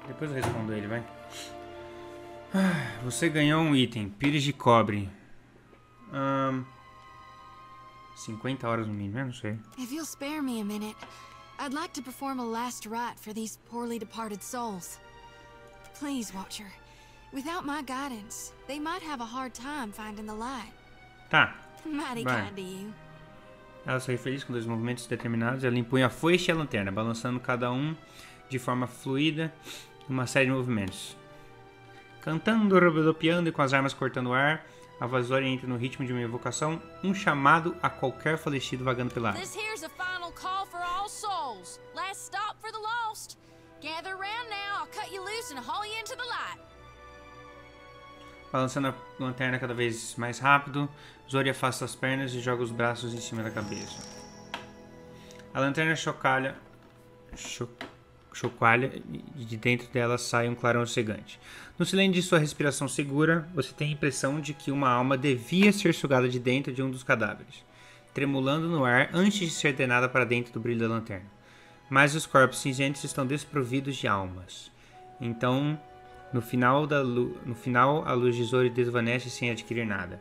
Depois eu respondo ele, vai. Você ganhou um item, pires de cobre. 50 horas no mínimo, eu não sei. If you'll spare me a minute, I'd like to perform a last rite for these poorly departed souls. Please, Watcher. Without my guidance, they might have a hard time finding the light. Tá. Mighty Vai. kind of you. Ela saiu feliz com 2 movimentos determinados. Ela empunha a foice e a lanterna, balançando cada um de forma fluida numa série de movimentos. Cantando, rodopiando e com as armas cortando o ar, a Vazoria entra no ritmo de uma evocação, um chamado a qualquer falecido vagando pela água. This here's a final call for all souls. Last stop for the lost. Gather around now, I'll cut you loose and haul you into the light. Balançando a lanterna cada vez mais rápido, Zori afasta as pernas e joga os braços em cima da cabeça. A lanterna chocalha e de dentro dela sai um clarão cegante. No silêncio de sua respiração segura, você tem a impressão de que uma alma devia ser sugada de dentro de um dos cadáveres, tremulando no ar antes de ser denada para dentro do brilho da lanterna. Mas os corpos cinzentos estão desprovidos de almas. Então, no final, a luz de Zori desvanece sem adquirir nada.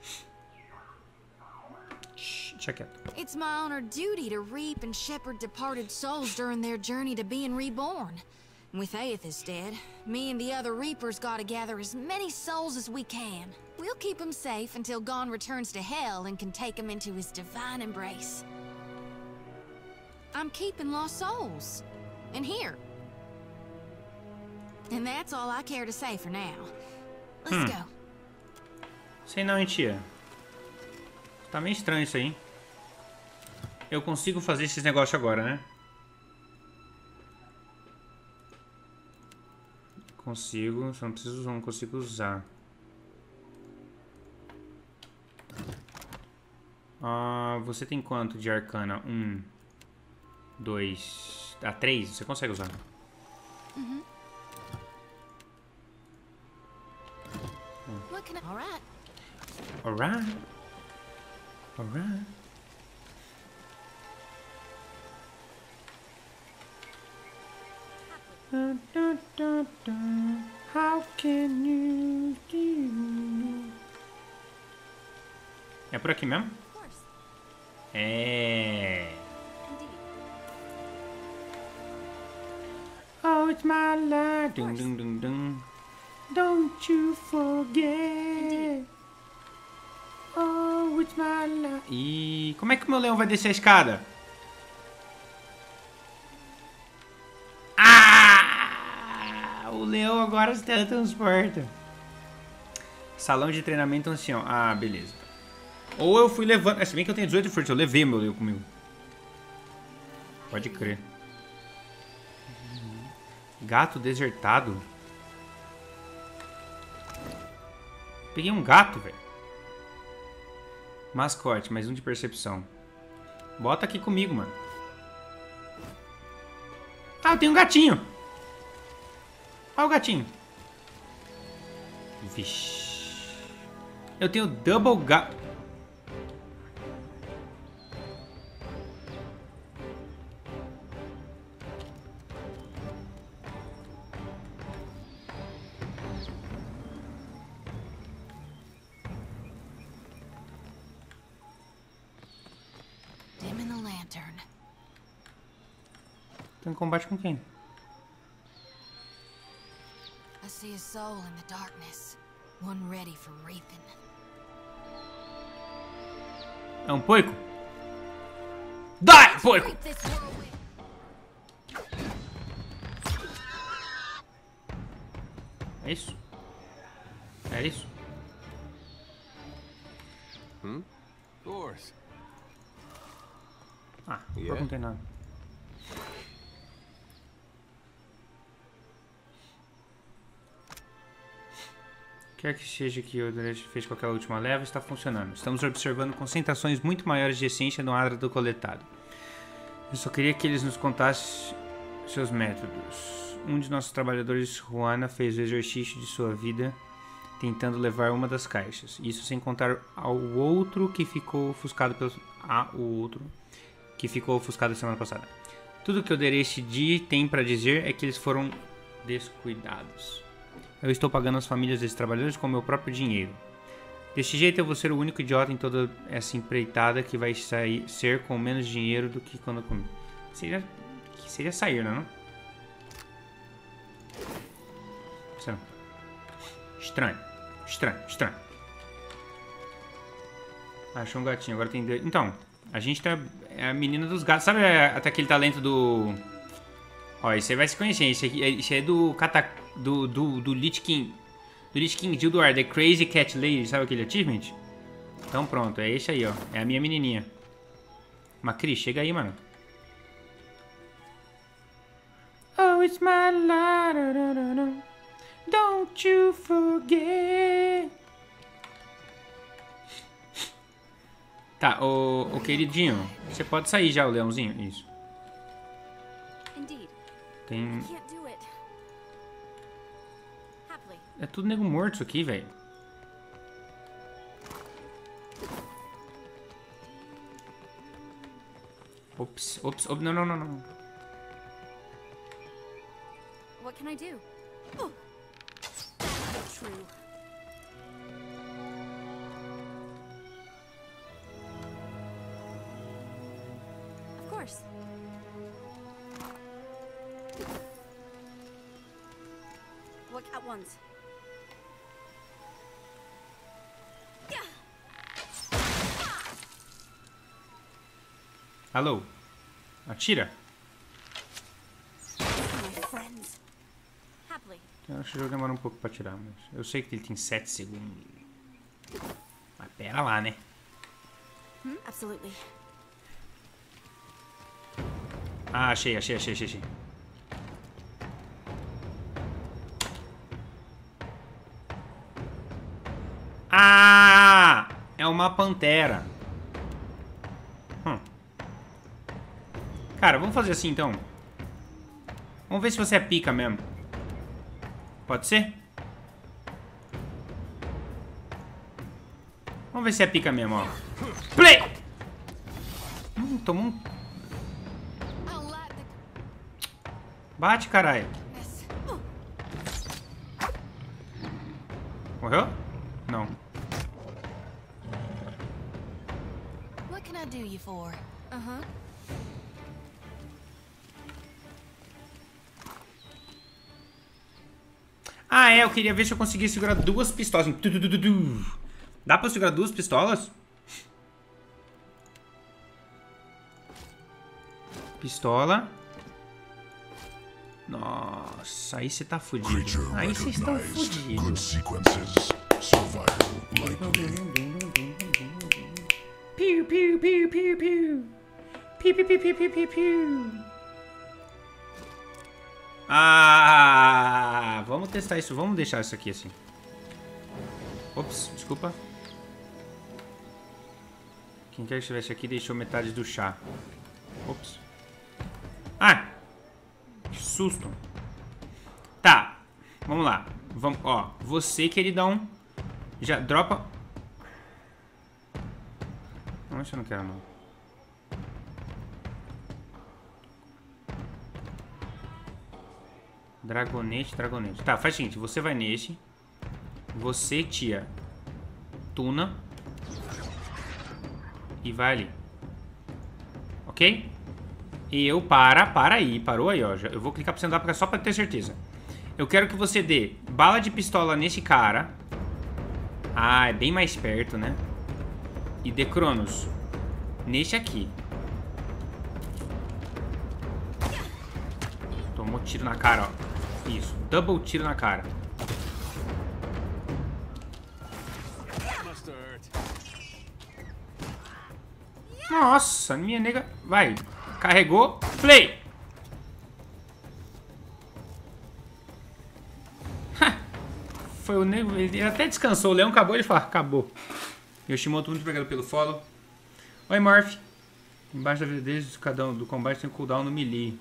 Deixa quieto. It's my honored duty to reap and shepherd departed souls during their journey to being reborn. With Aethys dead, me and the other Reapers gotta gather as many souls as we can. We'll keep them safe until Gon returns to Hell and can take them into his divine embrace. I'm keeping lost souls. And here. And that's all I care to say for now. Let's go. Sei não, hein, tia. Tá meio estranho isso aí. Eu consigo fazer esses negócios agora, né? Consigo, só não consigo usar. Você tem quanto de arcana? 1, 2, 3? Você consegue usar? Alright. How can you do? É por aqui mesmo? É. Oh, it's my life. Dum, dum, dum, dum. Don't you forget. Oh, it's my life. E como é que o meu leão vai descer a escada? O leão agora se teletransporta. Salão de treinamento ancião. Ah, beleza. Ou eu fui levando... Se bem que eu tenho 18 forças, eu levei meu leão comigo. Pode crer. Gato desertado. Peguei um gato, velho. Mascote, mais um de percepção. Bota aqui comigo, mano. Ah, eu tenho um gatinho. Olha o gatinho. Vixe. Eu tenho double gato. Dim in the lantern. Tem combate com quem? I see a soul in the darkness, one ready for reaping. É um poico? Die, poico! Reap this whirlwind. É isso? É isso? Course. Ah, não tem nada. Quer que seja que o Dredge fez com aquela última leva, está funcionando. Estamos observando concentrações muito maiores de essência no ácido coletado. Eu só queria que eles nos contassem seus métodos. Um de nossos trabalhadores, Juana, fez o exercício de sua vida tentando levar uma das caixas. Isso sem contar ao outro que ficou ofuscado semana passada. Tudo que o Dereshti tem para dizer é que eles foram descuidados. Eu estou pagando as famílias desses trabalhadores com meu próprio dinheiro. Deste jeito eu vou ser o único idiota em toda essa empreitada que vai ser com menos dinheiro do que quando eu comi. Seria sair, não é? Estranho. Achou um gatinho, agora tem... Então, a gente tá... É a menina dos gatos. Sabe até aquele talento do... Ó, esse aí vai se conhecer. Esse aí é do... Do Lich King. Do Lich King Guild, The Crazy Cat Lady. Sabe aquele achievement? Então pronto, é esse aí, ó. É a minha menininha. Macri, chega aí, mano. Oh, it's my life. Don't you forget. Tá, ô queridinho, você pode sair já, o leãozinho? Isso. Tem... É tudo nego morto isso aqui, velho. Ops, não. What can I do? Oh, that's not true. Of course. Look at once. Alô? Atira. Eu acho que o jogo demora um pouco pra atirar, mas eu sei que ele tem 7 segundos. Mas pera lá, né? Absolutely. Ah, achei. Ah! É uma pantera. Cara, vamos fazer assim então. Vamos ver se você é pica mesmo. Pode ser? Vamos ver se é pica mesmo, ó. Play! Tomou um... Bate, caralho. Morreu? Não. What can I do you for? Ah, é, eu queria ver se eu conseguia segurar 2 pistolas. Dá pra segurar 2 pistolas? Pistola. Nossa, aí você tá fudido. Aí vocês estão fudidos. Piu, piu, piu, piu, piu. Piu, piu, piu, piu, piu, piu, piu. Ah, vamos testar isso. Vamos deixar isso aqui assim. Ops, desculpa. Quem quer que estivesse aqui deixou metade do chá. Ops. Ah! Que susto. Tá. Vamos lá. Vamos, ó. Você, queridão. Já dropa. Não, isso eu não quero, não. Dragonete. Tá, faz o seguinte. Você vai nesse. Você, tia. Tuna. E vai ali. Ok? E eu parou aí, ó. Eu vou clicar pra você andar só pra ter certeza. Eu quero que você dê bala de pistola nesse cara. Ah, é bem mais perto, né? E dê Cronos nesse aqui. Tomou tiro na cara, ó. Isso, double tiro na cara. Nossa, minha nega. Vai. Carregou. Play. Foi o nego. Ele até descansou. O leão acabou. Ele falou: acabou. Yoshimoto, muito obrigado pelo follow. Oi, Morph. Embaixo da vida deles, cada um do combate tem cooldown no melee.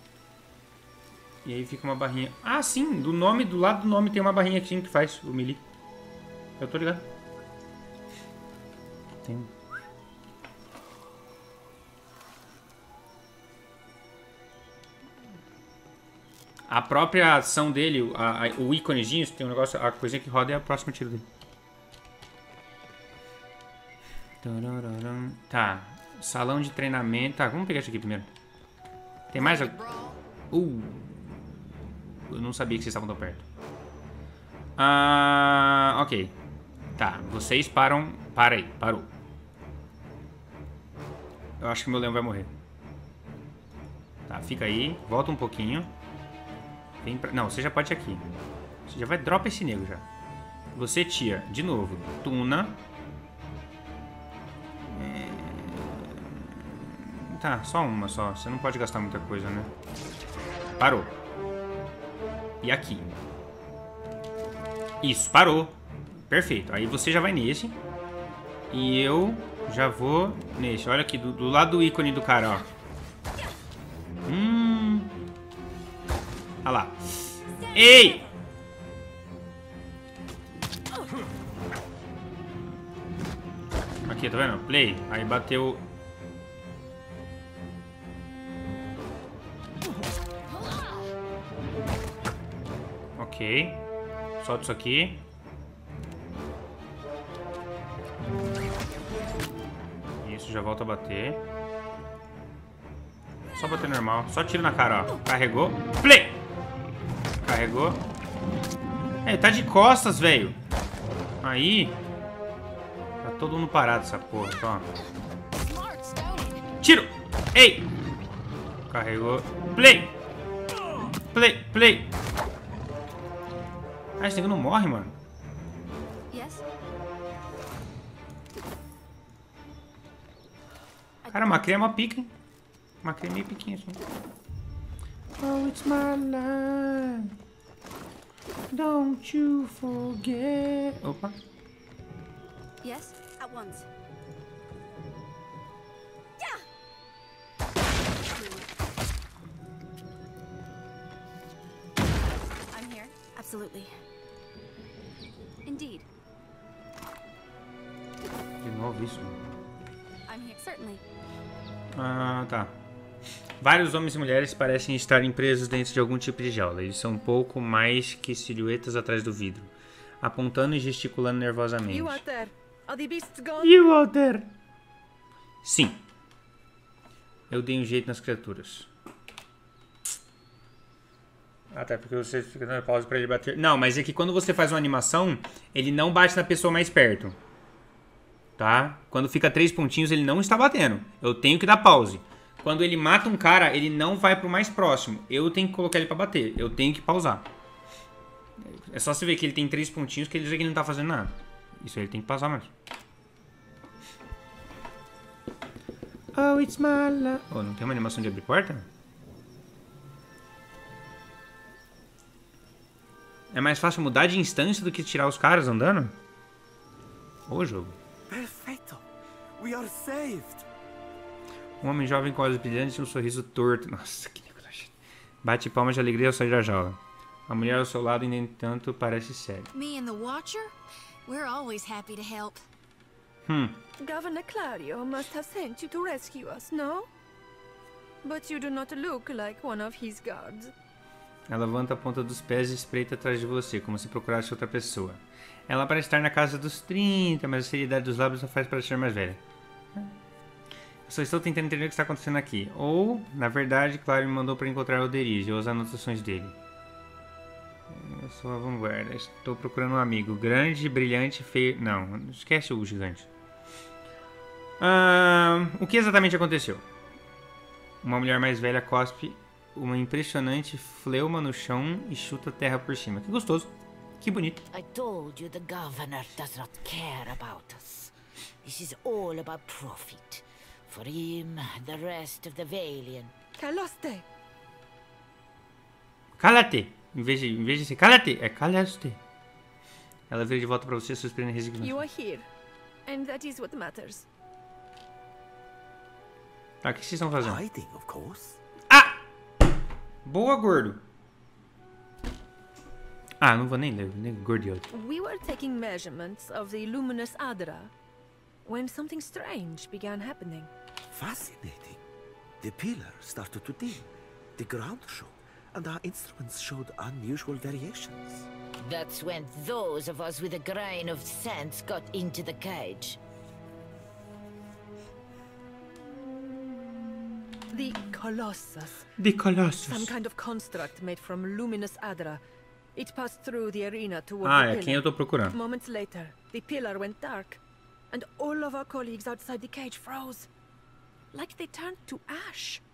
E aí fica uma barrinha. Ah, sim. Do lado do nome tem uma barrinha aqui que faz o melee. Eu tô ligado. Tem. A própria ação dele, o íconezinho, tem um negócio, a coisinha que roda é a próxima tiro dele. Tá. Salão de treinamento. Tá, vamos pegar isso aqui primeiro. Tem mais? Eu não sabia que vocês estavam tão perto. Ok. Tá, vocês param. Para aí, parou. Eu acho que meu leão vai morrer. Tá, fica aí. Volta um pouquinho. Vem pra... Não, você já pode ir aqui. Você já vai... Dropa esse nego já. Você, tia, de novo. Tuna. Tá, só uma só. Você não pode gastar muita coisa, né? Parou. E aqui. Isso, parou. Perfeito. Aí você já vai nesse. E eu já vou nesse. Olha aqui, do lado do ícone do cara, ó. Olha lá. Ei! Aqui, tá vendo? Play. Aí bateu... Ok. Solta isso aqui. Isso, já volta a bater. Só bater normal. Só tiro na cara, ó. Carregou. Play! Carregou. É, tá de costas, velho. Aí. Tá todo mundo parado essa porra. Ó. Tiro! Ei! Carregou. Play! Play, play! Ah, esse nego não morre, mano. Cara, a Macri é uma pica, hein? Macri é meio piquinha assim. Oh, it's my life. Don't you forget. Opa. Yes, at once. I'm here. Absolutely. Indeed. De novo isso. I'm here. Certainly. Ah, tá. Vários homens e mulheres parecem estarem presos dentro de algum tipo de jaula. Eles são um pouco mais que silhuetas atrás do vidro, apontando e gesticulando nervosamente. You out there? Are the beasts gone? You out there? Sim. Eu dei um jeito nas criaturas. Ah, tá, porque você fica dando pausa pra ele bater. Não, mas é que quando você faz uma animação, ele não bate na pessoa mais perto. Tá? Quando fica 3 pontinhos, ele não está batendo. Eu tenho que dar pause. Quando ele mata um cara, ele não vai pro mais próximo. Eu tenho que colocar ele pra bater. Eu tenho que pausar. É só você ver que ele tem 3 pontinhos que ele diz que ele não tá fazendo nada. Isso aí ele tem que pausar mais. Oh, it's my love. Oh, não tem uma animação de abrir porta? É mais fácil mudar de instância do que tirar os caras andando? Ô, jogo. Perfeito! We are saved! Um homem jovem com olhos brilhantes e um sorriso torto. Nossa, que negócio. Bate palmas de alegria ao sair da jaula. A mulher ao seu lado, no entanto, parece séria. Me and the Watcher? We're always happy to help. Governor Clario must have sent you to rescue us, no? But you do not look like one of his guards. Ela levanta a ponta dos pés e espreita atrás de você, como se procurasse outra pessoa. Ela parece estar na casa dos 30, mas a seriedade dos lábios a faz parecer mais velha. Eu só estou tentando entender o que está acontecendo aqui. Ou, na verdade, Claro me mandou para encontrar o Derige ou as anotações dele. Eu sou a vanguarda. Estou procurando um amigo. Grande, brilhante, feio... Não, esquece o gigante. O que exatamente aconteceu? Uma mulher mais velha cospe uma impressionante fleuma no chão e chuta a terra por cima. Que gostoso. Que bonito. I told you the governor does not care about us. This is all about profit. For him and the rest of the Valiant. Caloste! Cala-te! Em vez de ser cala-te, é cala-te. Ela vira de volta pra você, surpreendendo e resignação. You are here. And that is what matters. Tá, o que vocês estão fazendo? Hiding, of course. Ah! Boa, gordo. Ah, não vou nem ler, nem gordo. We were taking measurements of the luminous Adra when something strange began happening. Fascinating. The pillar started to dim. The ground shook. and our instruments showed unusual variations. That's when those of us with a grain of sense got into the cage. The Colossus. The Colossus. Some kind of construct made from luminous adra. It passed through the arena toward Ah, the é pillar. quem eu tô procurando. Moments later, the pillar went dark, and all of our colleagues outside the cage froze. Like they turned to ash.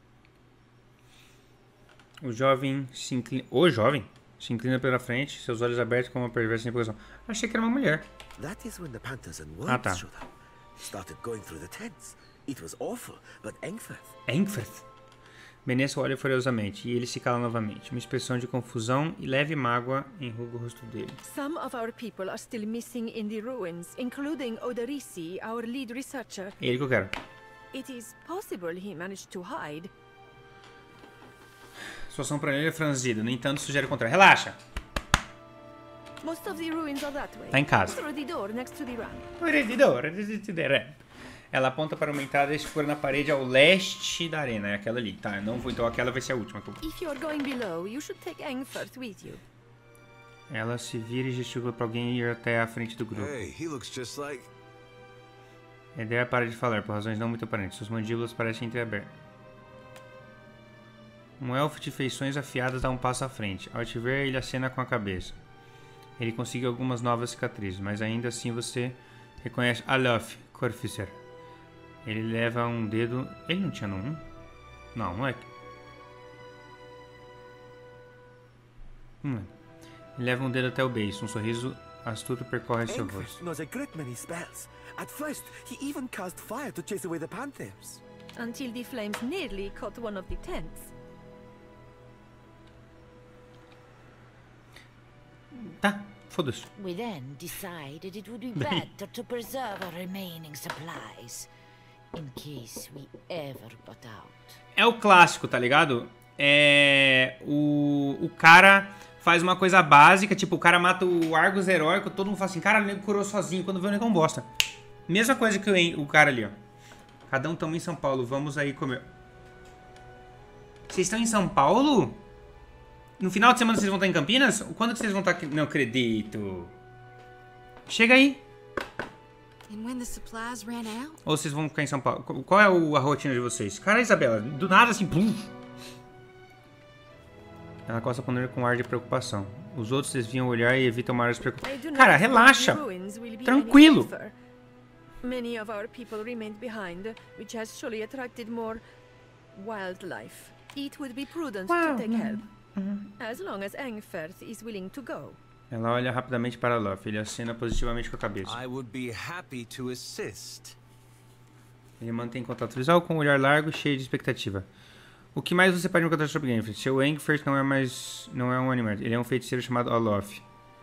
O jovem se inclina pela frente, seus olhos abertos com uma perversa empolgação. Achei que era uma mulher. That is when the panthers and Ah, worms tá. showed up. Started going through the tents. It was awful, but Engfirth. Benessa olha furiosamente, e ele se cala novamente. Uma expressão de confusão e leve mágoa enruga o rosto dele. Some of our people are still missing in the ruins, including Oderisi, our lead researcher. É ele que eu quero. It is possible he managed to hide. Sua ação para ele é franzida, no entanto sugere o contrário. Relaxa! Most of the ruins are that way. Tá em casa. Through the door next to the ramp. Ela aponta para uma entrada escura na parede ao leste da arena. É aquela ali. Tá, não vou, então aquela vai ser a última. If you're going below, you should take Engfirth with you. Ela se vira e gesticula para alguém ir até a frente do grupo. Hey, he looks just like... A ideia para de falar, por razões não muito aparentes. Suas mandíbulas parecem entreabertas. Um elfo de feições afiadas dá um passo à frente. Ao te ver, ele acena com a cabeça. Ele conseguiu algumas novas cicatrizes, mas ainda assim você reconhece Alof Corficer. Ele leva um dedo... Ele não tinha no 1? Não, não é... Ele leva um dedo até o beiço. Um sorriso astuto percorre seu rosto. Engfirth knows a great many spells. At first, he even cast fire to chase away the panthers. Until the flames nearly caught one of the tents. Tá, foda-se. We then decided it would be better to preserve our remaining supplies, in case we ever got out. É o clássico, tá ligado? O cara faz uma coisa básica, tipo, o cara mata o Argus heróico, todo mundo fala assim, cara, o nego curou sozinho, quando vê o nego é um bosta. Mesma coisa que o cara ali, ó. Cada um tamo em São Paulo, vamos aí comer. Vocês estão em São Paulo? No final de semana vocês vão estar em Campinas? Quando que vocês vão estar aqui? Não acredito. Chega aí. And when the supplies ran out? Ou vocês vão ficar em São Paulo? Qual é a rotina de vocês? Cara, Isabela, do nada assim, pum. Ela costa a panela com ar de preocupação. Os outros desviam o olhar e evitam maiores preocupações. Cara, relaxa. Tranquilo. Many of our people remained behind, which has surely attracted more wildlife. It would be prudent to take help. As long as Engfirth is willing to go. Ela olha rapidamente para Lof. Ele acena positivamente com a cabeça. I would be happy to assist. Ele mantém contato visual com um olhar largo e cheio de expectativa. O que mais você pode me contar sobre Engfirth? Seu Engfirth não é um animal. Ele é um feiticeiro chamado Olof.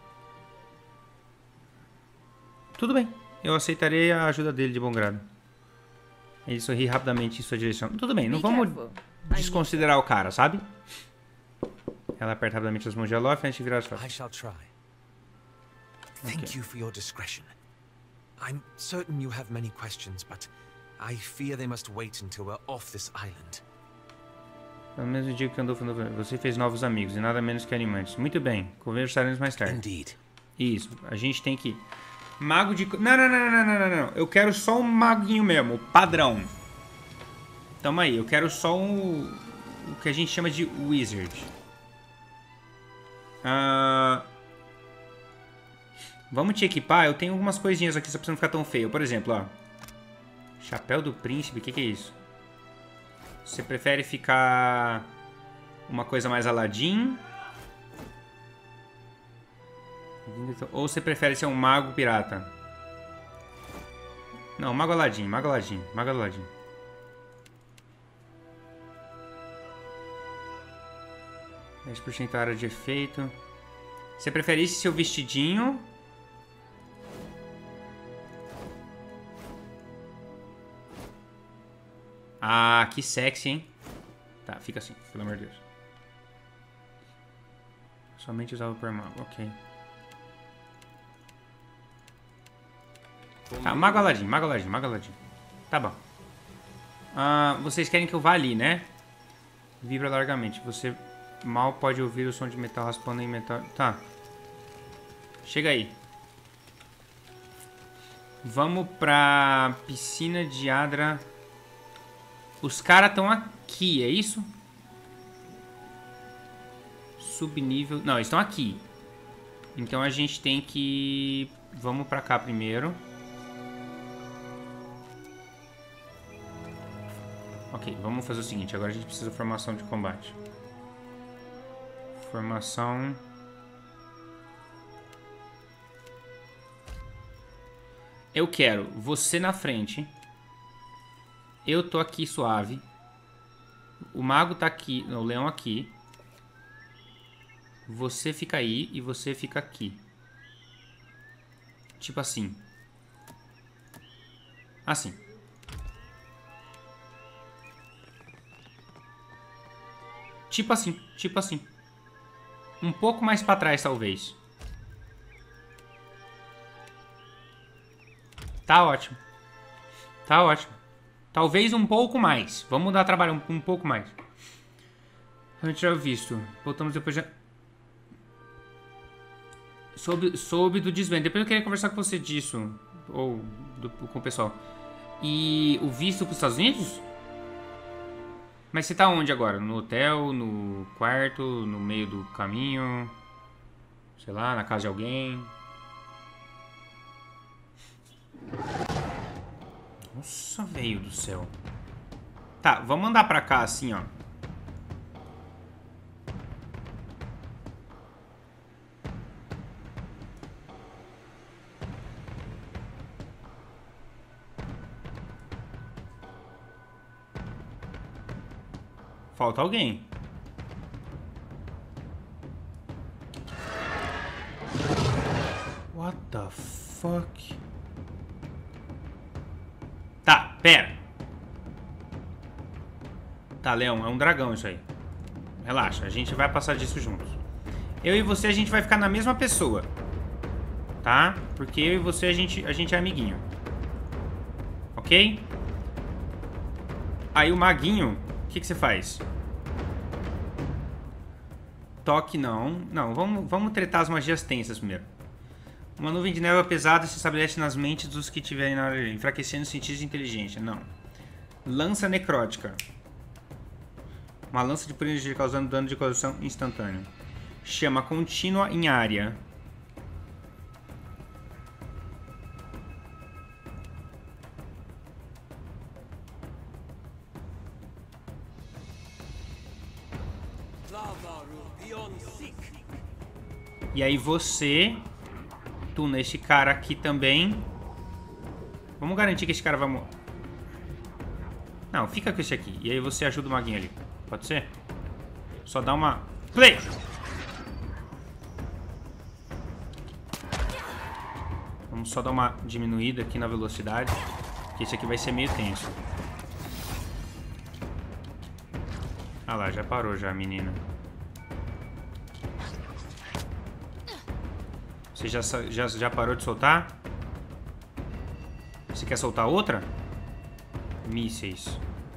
Tudo bem. Eu aceitarei a ajuda dele de bom grado. Ele sorri rapidamente em sua direção. Tudo bem, não vamos desconsiderar o cara, sabe? Ela aperta rapidamente as mãos de Alof antes de virar as costas. I shall try. Thank you for your discretion. I'm certain you have many questions, but I fear they must wait until we're off this island. Pelo mesmo dia que andou, você fez novos amigos e nada menos que animantes. Muito bem, conversaremos mais tarde. Indeed. Isso, a gente tem que... Mago de... Não. Eu quero só um maguinho mesmo, padrão. Tamo aí, eu quero só o que a gente chama de wizard. Vamos te equipar. Eu tenho algumas coisinhas aqui só pra você não ficar tão feio. Por exemplo, ó. Chapéu do príncipe, o que é isso? Você prefere ficar uma coisa mais Aladdin? Ou você prefere ser um mago pirata? Não, mago Aladdin, mago Aladdin. 10% área de efeito. Você prefere esse seu vestidinho? Ah, que sexy, hein? Tá, fica assim, pelo amor de Deus. Somente usava por mago, ok. Tá, mago Aladdin. Tá bom. Vocês querem que eu vá ali, né? Vibra largamente. Você Mal pode ouvir o som de metal raspando em metal. Tá. Chega aí. Vamos pra piscina de Adra. Os caras estão aqui, é isso? Subnível... Não, eles estão aqui. Então a gente tem que... Vamos pra cá primeiro. Ok, vamos fazer o seguinte. Agora a gente precisa de formação de combate. Formação... Eu quero você na frente. Eu tô aqui suave. O mago tá aqui, o leão aqui. Você fica aí e você fica aqui. Tipo assim. Assim. Tipo assim, tipo assim. Um pouco mais pra trás, talvez. Tá ótimo. Tá ótimo. Talvez um pouco mais. Vamos dar trabalho um pouco mais. A gente já visto. Voltamos depois já... Soube do desvendo. Depois eu queria conversar com você disso. Ou com o pessoal. E o visto para os Estados Unidos? Mas você tá onde agora? No hotel? No quarto? No meio do caminho? Sei lá, na casa de alguém? Nossa, velho do céu. Tá, vamos andar pra cá assim, ó. Falta alguém. What the fuck? Tá, pera. Tá, Leão, é um dragão isso aí. Relaxa, a gente vai passar disso juntos. Eu e você, a gente vai ficar na mesma pessoa. Tá? Porque eu e você, a gente é amiguinho. Ok? Aí o maguinho, o que você faz? Toque não. Não, vamos tretar as magias tensas primeiro. Uma nuvem de névoa pesada se estabelece nas mentes dos que tiverem na área, enfraquecendo os sentidos de inteligência. Não. Lança necrótica. Uma lança de pura energia causando dano de corrosão instantâneo. Chama contínua em área. E aí você... Tu nesse cara aqui também. Vamos garantir que esse cara vai morrer. Não, fica com esse aqui. E aí você ajuda o maguinho ali. Pode ser? Só dá uma... Play! Vamos só dar uma diminuída aqui na velocidade. Que esse aqui vai ser meio tenso. Ah lá, já parou já, menina. Você já parou de soltar? Você quer soltar outra? Mísseis.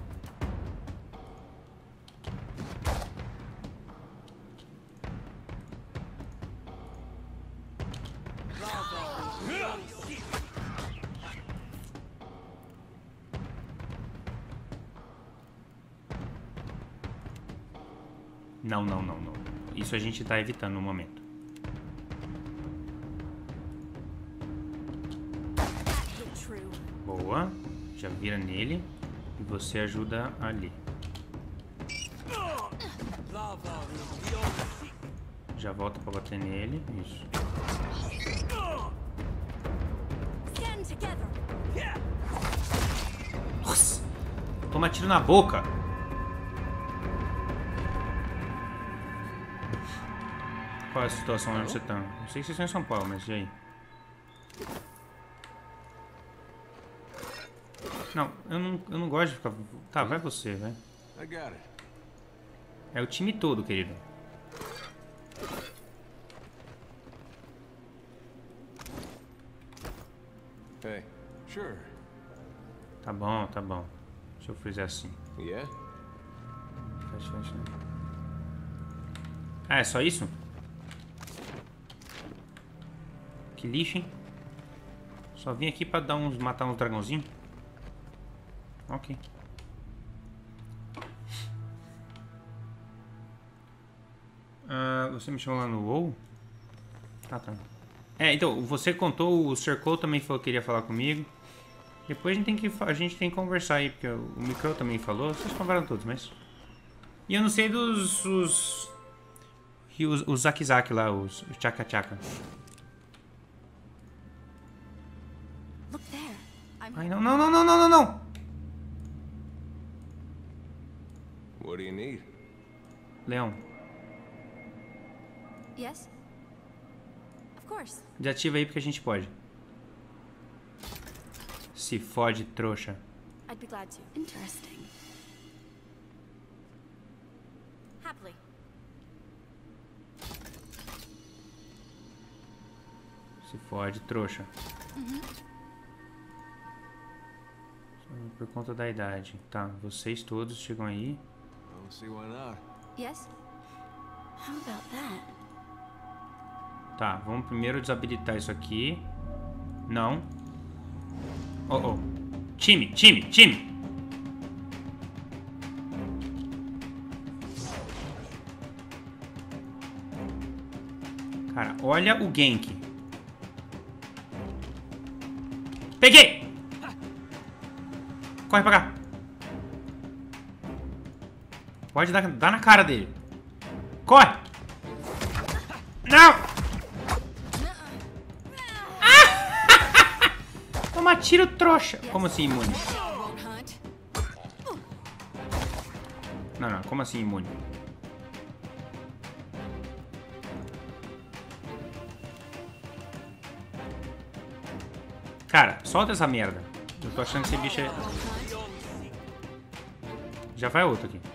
Não. Isso a gente tá evitando no momento. Boa. Já vira nele. E você ajuda ali. Já volta pra bater nele. Isso. Nossa. Toma tiro na boca. Qual é a situação onde você tá? Eu sei que vocês estão em São Paulo, mas e aí? Não, eu não gosto de ficar... Tá, vai você, vai. É o time todo, querido. Hey, sure. Tá bom, tá bom. Deixa eu fazer assim. Yeah? Fecha. Ah, é só isso? Que lixo, hein? Só vim aqui pra dar matar uns dragãozinhos. Ok. Você me chamou lá no WoW? Ah, tá. Então, você contou, o Circle também falou que queria falar comigo. Depois a gente tem que conversar aí, porque o Micro também falou. Vocês falaram todos, mas... E eu não sei dos... Os Zaki lá, os Chaka. Look there. Ai, não. What do you need? Leão, Yes? Of course. desativa aí porque a gente pode. Se fode, trouxa. I'd be glad to. Interesting. Happily. Se fode, trouxa. Por conta da idade. Tá, vocês todos chegam aí. I don't see why not. Yes? How about that? Tá, vamos primeiro desabilitar isso aqui. Não. Oh. Time! Cara, olha o gank. Peguei! Corre pra cá. Pode dar na cara dele. Corre! Não! Toma tiro, trouxa. Como assim imune? Não, como assim imune? Cara, solta essa merda. Eu tô achando que esse bicho é... Já vai outro aqui.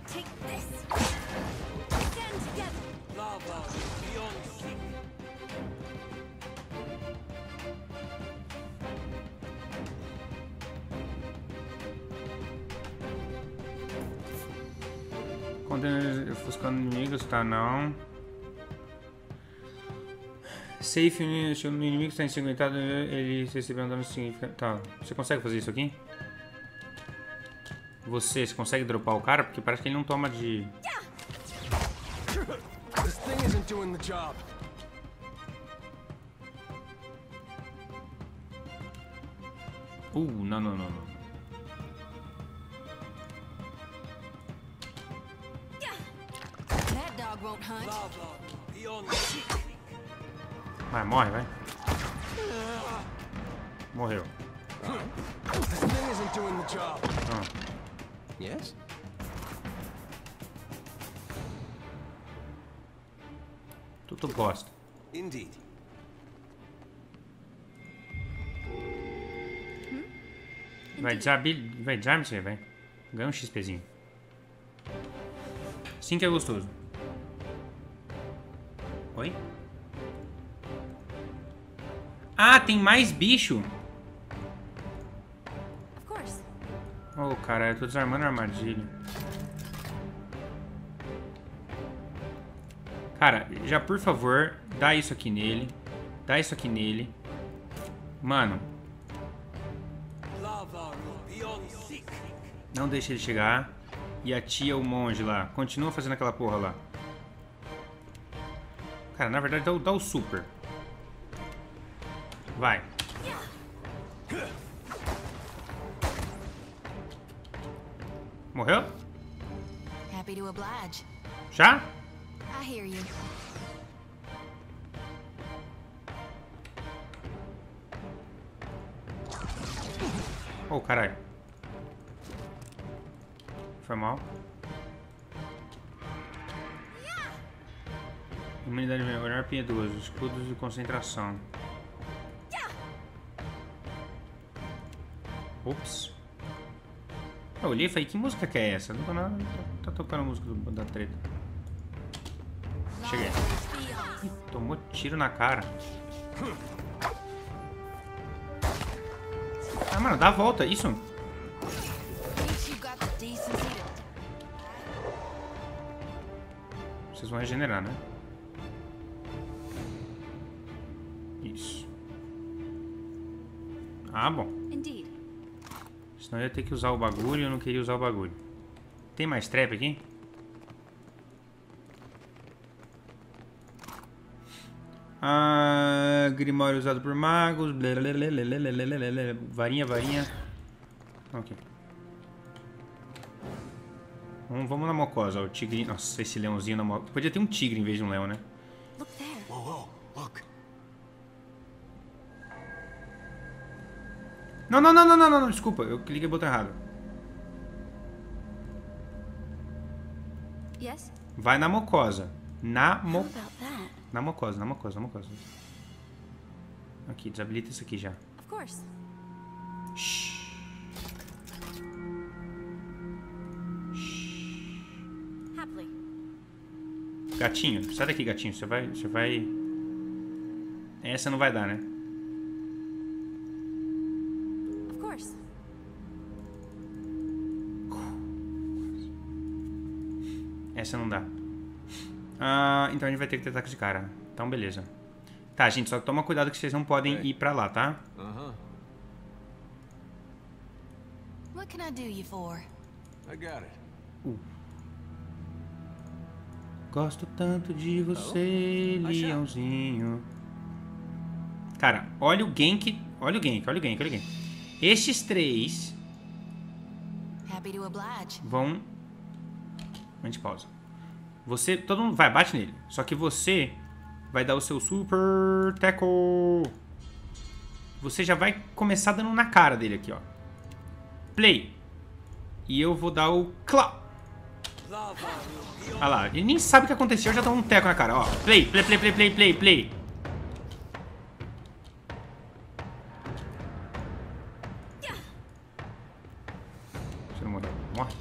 Ofuscando inimigos, tá não. Safe, se o inimigo está ensanguentado, ele recebeu um dano significante. Tá, você consegue fazer isso aqui? Você consegue dropar o cara? Porque parece que ele não toma de... This thing isn't doing the job. Não. That dog won't hunt. Vai, morre, vai. Morreu. This thing isn't doing the job. Yes? Tudo bosta. Indeed. Vai desarme você, vai. Ganha um XPzinho. Assim que é gostoso. Oi? Ah, tem mais bicho? Of course. Oh, cara, eu tô desarmando a armadilha. Cara, já por favor, dá isso aqui nele. Dá isso aqui nele. Mano. Não deixa ele chegar. E a tia, o monge lá. Continua fazendo aquela porra lá. Cara, na verdade dá o super. Vai. Morreu? Happy to oblige. Já? I hear you. Oh, caralho. Foi mal. Imunidade melhor, piedoso. Escudos de concentração. Ops. Eu olhei e falei, que música que é essa? Não tá tocando a música da treta. Cheguei. Ih, tomou tiro na cara. Ah, mano, dá a volta, isso. Vocês vão regenerar, né? Isso. Ah, bom. Indeed. Senão eu ia ter que usar o bagulho e eu não queria usar o bagulho. Tem mais trap aqui? Grimório usado por magos. Varinha, varinha. Ok. Vamos na mocosa, ó, o tigre. Nossa, esse leãozinho na mocosa. Podia ter um tigre em vez de um leão, né? Look there. Whoa, whoa, look. Não, não, não, não, não, não, desculpa. Eu cliquei o botão errado. Yes? Vai na mocosa. Na How mo... about that? Na mocosa, na mocosa, na mocosa. Aqui, desabilita isso aqui já. Of course. Shhh. Happily. Gatinho, sai daqui, gatinho. Você vai... Essa não vai dar, né? Of course. Essa não dá. Então a gente vai ter que ter ataque de cara. Então, beleza. Tá, gente, só toma cuidado que vocês não podem ir pra lá, tá? Uh-huh. What can I do you for? I got it. Gosto tanto de você, leãozinho. Cara, olha o gank. Olha o gank, olha o gank, olha o gank. Estes três Happy to oblige. vão... A gente pausa. Você... Todo mundo vai, bate nele. Só que você vai dar o seu super tackle. Você já vai começar dando na cara dele aqui, ó. Play. E eu vou dar o claw. Olha lá, ele nem sabe o que aconteceu, já dá um teco na cara, ó. Play, play, play, play, play, play, play. Você não morreu, morre.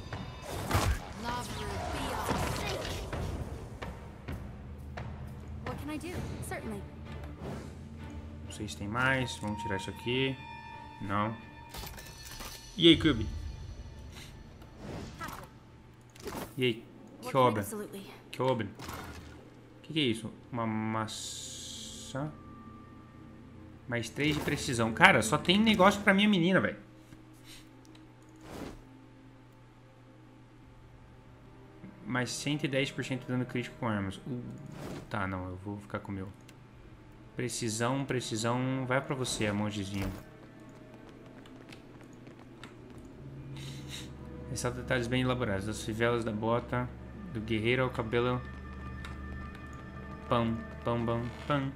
What can I do? Certainly. Vocês têm mais, vamos tirar isso aqui. Não. E aí, Cube? E aí, que obra? Absolutely. Que obra? O que é isso? Uma maçã. Mais 3 de precisão. Cara, só tem negócio pra minha menina, velho. Mais 110% de dano crítico com armas. Tá, não, eu vou ficar com o meu. Precisão, precisão. Vai pra você, a mongezinha. Ressalta detalhes bem elaborados. Das fivelas da bota, do guerreiro ao cabelo. Pam, pam, pam, pam.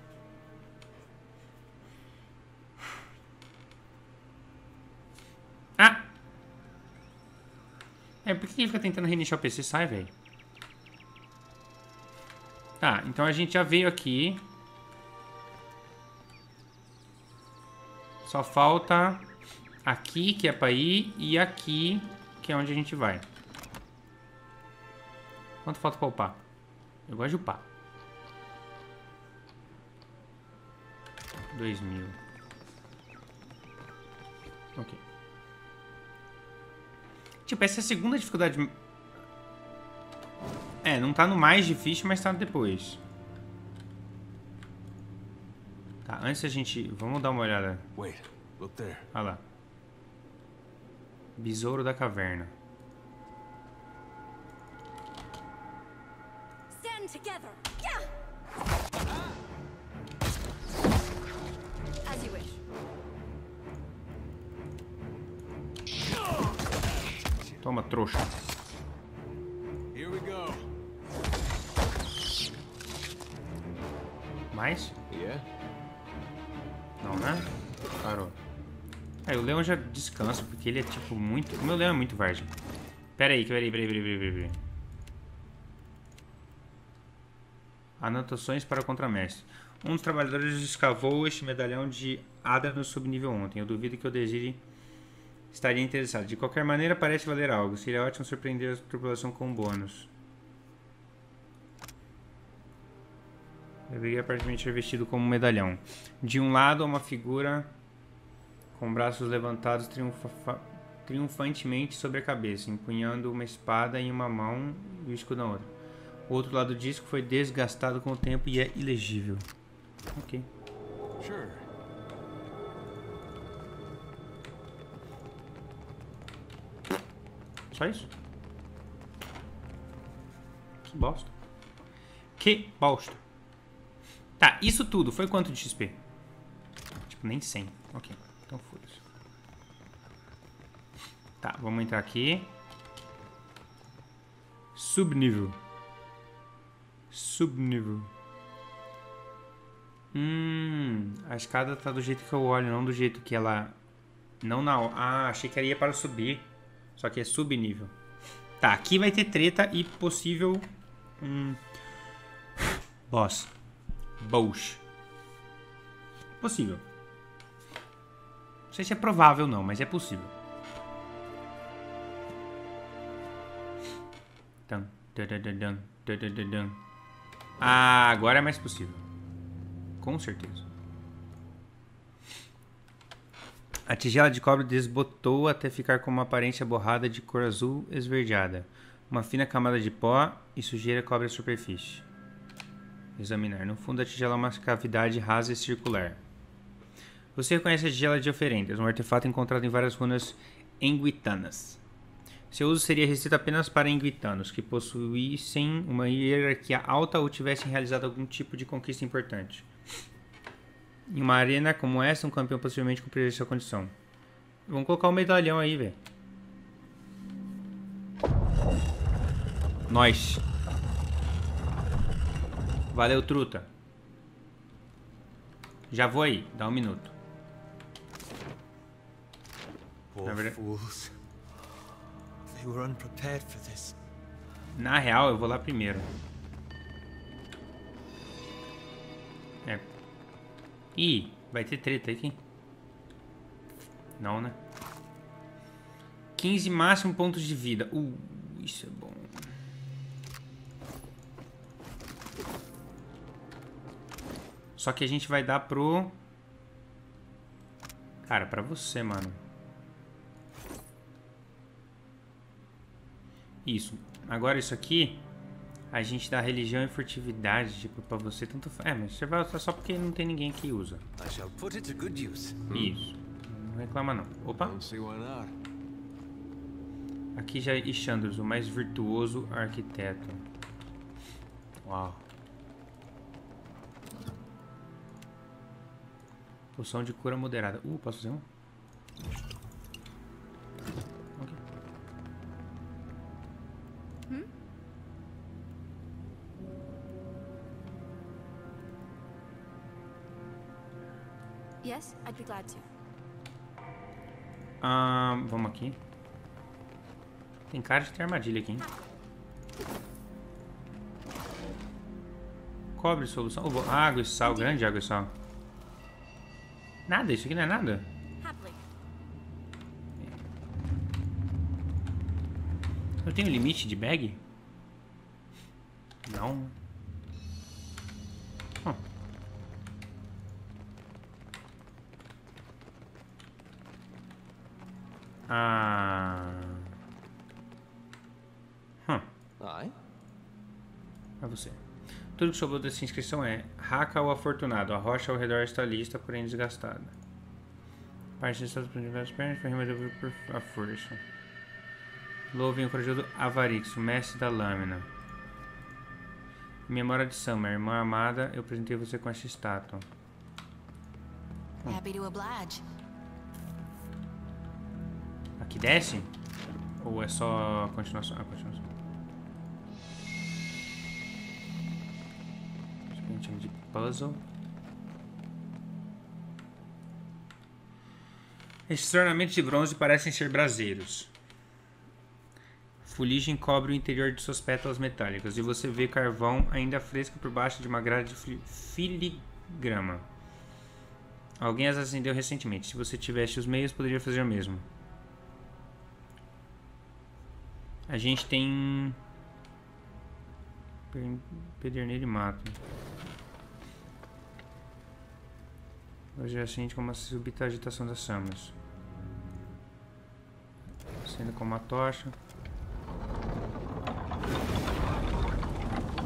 Ah! Por que ele fica tentando reiniciar o PC? Sai, velho. Tá, então a gente já veio aqui. Só falta aqui, que é pra ir, e aqui, que é onde a gente vai. Quanto falta pra upar? Eu gosto de upar. 2000. Ok. Tipo, essa é a segunda dificuldade. Não tá no mais difícil, mas tá depois. Tá, antes a gente... Vamos dar uma olhada. Wait, look there. Olha lá. Besouro da caverna. Stand together. Yeah. As you wish. Toma, trouxa. Here we go. Mais? Yeah? Não, né? Parou. Aí, o leão já descansa, porque ele é tipo muito... O meu leão é muito vargem. Pera aí. Anotações para o contramestre. Um dos trabalhadores escavou este medalhão de Ada no subnível ontem. Eu duvido que eu desire estaria interessado. De qualquer maneira, parece valer algo. Seria ótimo surpreender a tripulação com um bônus. Deveria aparentemente ser vestido como um medalhão. De um lado, uma figura com braços levantados triunfantemente sobre a cabeça, empunhando uma espada em uma mão e o escudo na outra. O outro lado do disco foi desgastado com o tempo e é ilegível. Ok. Sure. Só isso? Que bosta. Que bosta. Tá, isso tudo foi quanto de XP? Tipo, nem 100. Ok, então foda-se. Tá, vamos entrar aqui. Subnível. Subnível. A escada tá do jeito que eu olho, não do jeito que ela... Não na... Ah, achei que ela ia para subir. Só que é subnível. Tá, aqui vai ter treta e possível... Boss. Boss. Possível. Não sei se é provável não, mas é possível. Ah, agora é mais possível. Com certeza. A tigela de cobre desbotou até ficar com uma aparência borrada de cor azul esverdeada. Uma fina camada de pó e sujeira cobre a superfície. Examinar. No fundo da tigela há uma cavidade rasa e circular. Você reconhece a tigela de oferendas, um artefato encontrado em várias runas enguitanas. Seu uso seria restrito apenas para enguitanos que possuíssem uma hierarquia alta ou tivessem realizado algum tipo de conquista importante. Em uma arena como essa, um campeão possivelmente cumpriria sua condição. Vamos colocar um medalhão aí, velho. Nós. Valeu, truta. Já vou aí, dá um minuto. Poor fools. They were unprepared for this. Na real, eu vou lá primeiro. É. Ih, vai ter treta aqui. Não, né? 15 máximo pontos de vida. Isso é bom. Só que a gente vai dar pro... Cara, pra você, mano. Isso. Agora isso aqui... A gente dá religião e furtividade, tipo, pra você tanto faz. É, mas você vai usar só porque não tem ninguém que usa. I shall put it to good use. Isso. Não reclama não. Opa. Don't see why not. Aqui já é Ishandros, o mais virtuoso arquiteto. Uau. Poção de cura moderada. Posso fazer um? Ok. Yes, I'd be glad to. Vamos aqui. Tem cara de ter armadilha aqui, hein? Cobre, solução. Água e sal, grande água e sal. Nada, isso aqui não é nada. Eu tenho limite de bag? Não. É você. Tudo que sobrou dessa inscrição é Haka o Afortunado. A rocha ao redor está lista, porém desgastada. Parte do estado das pernas foi removida por a força. Louve o corajoso Avarix, o mestre da lâmina. Em memória de Summer, irmã amada, eu apresentei você com essa estátua. Happy to oblige. Aqui desce? Ou é só continuação? Continuação. Isso que a gente chama de puzzle. Estes ornamentos de bronze parecem ser braseiros. Fuligem cobre o interior de suas pétalas metálicas e você vê carvão ainda fresco por baixo de uma grade de filigrama. Alguém as acendeu recentemente. Se você tivesse os meios, poderia fazer o mesmo. A gente tem... Pederneira e mato. Hoje é assim como a súbita agitação das chamas. Sendo como uma tocha.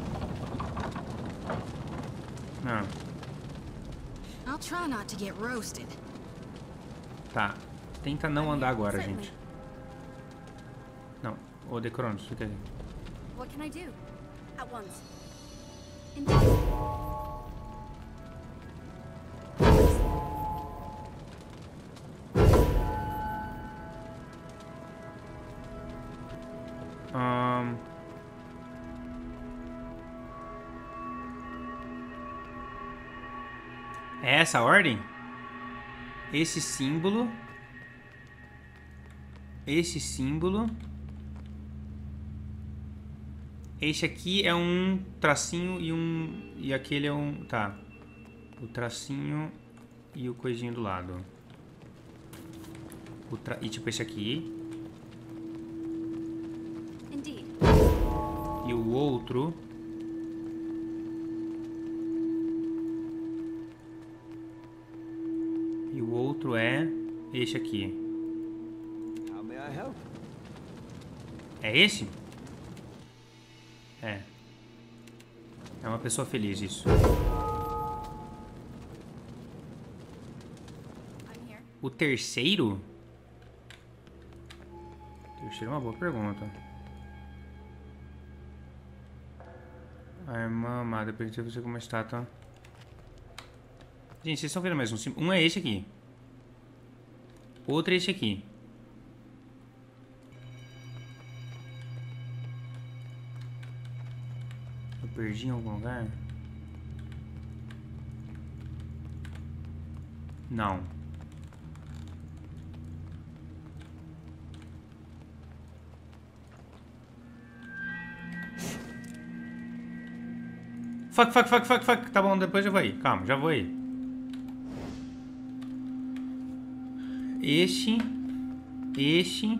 Ah. I'll try not to get roasted. Tá. Tenta não andar agora, gente. Não. Ô, Decronos, fica aí. What can I do? At once. É essa a ordem? Esse símbolo. Esse símbolo. Este aqui é um tracinho e um... E aquele é um... Tá. O tracinho e o coisinho do lado. E tipo esse aqui. Indeed. E o outro... E o outro é este aqui. How may I help? É esse? É. É uma pessoa feliz isso. I'm here. O terceiro? O terceiro é uma boa pergunta. A irmã amada, perguntei você como está, tá? Gente, vocês estão vendo mais um símbolo? Um é esse aqui. Outro é esse aqui. Eu perdi em algum lugar? Não. Fuck. Tá bom, depois eu vou aí. Calma, já vou aí. Este. E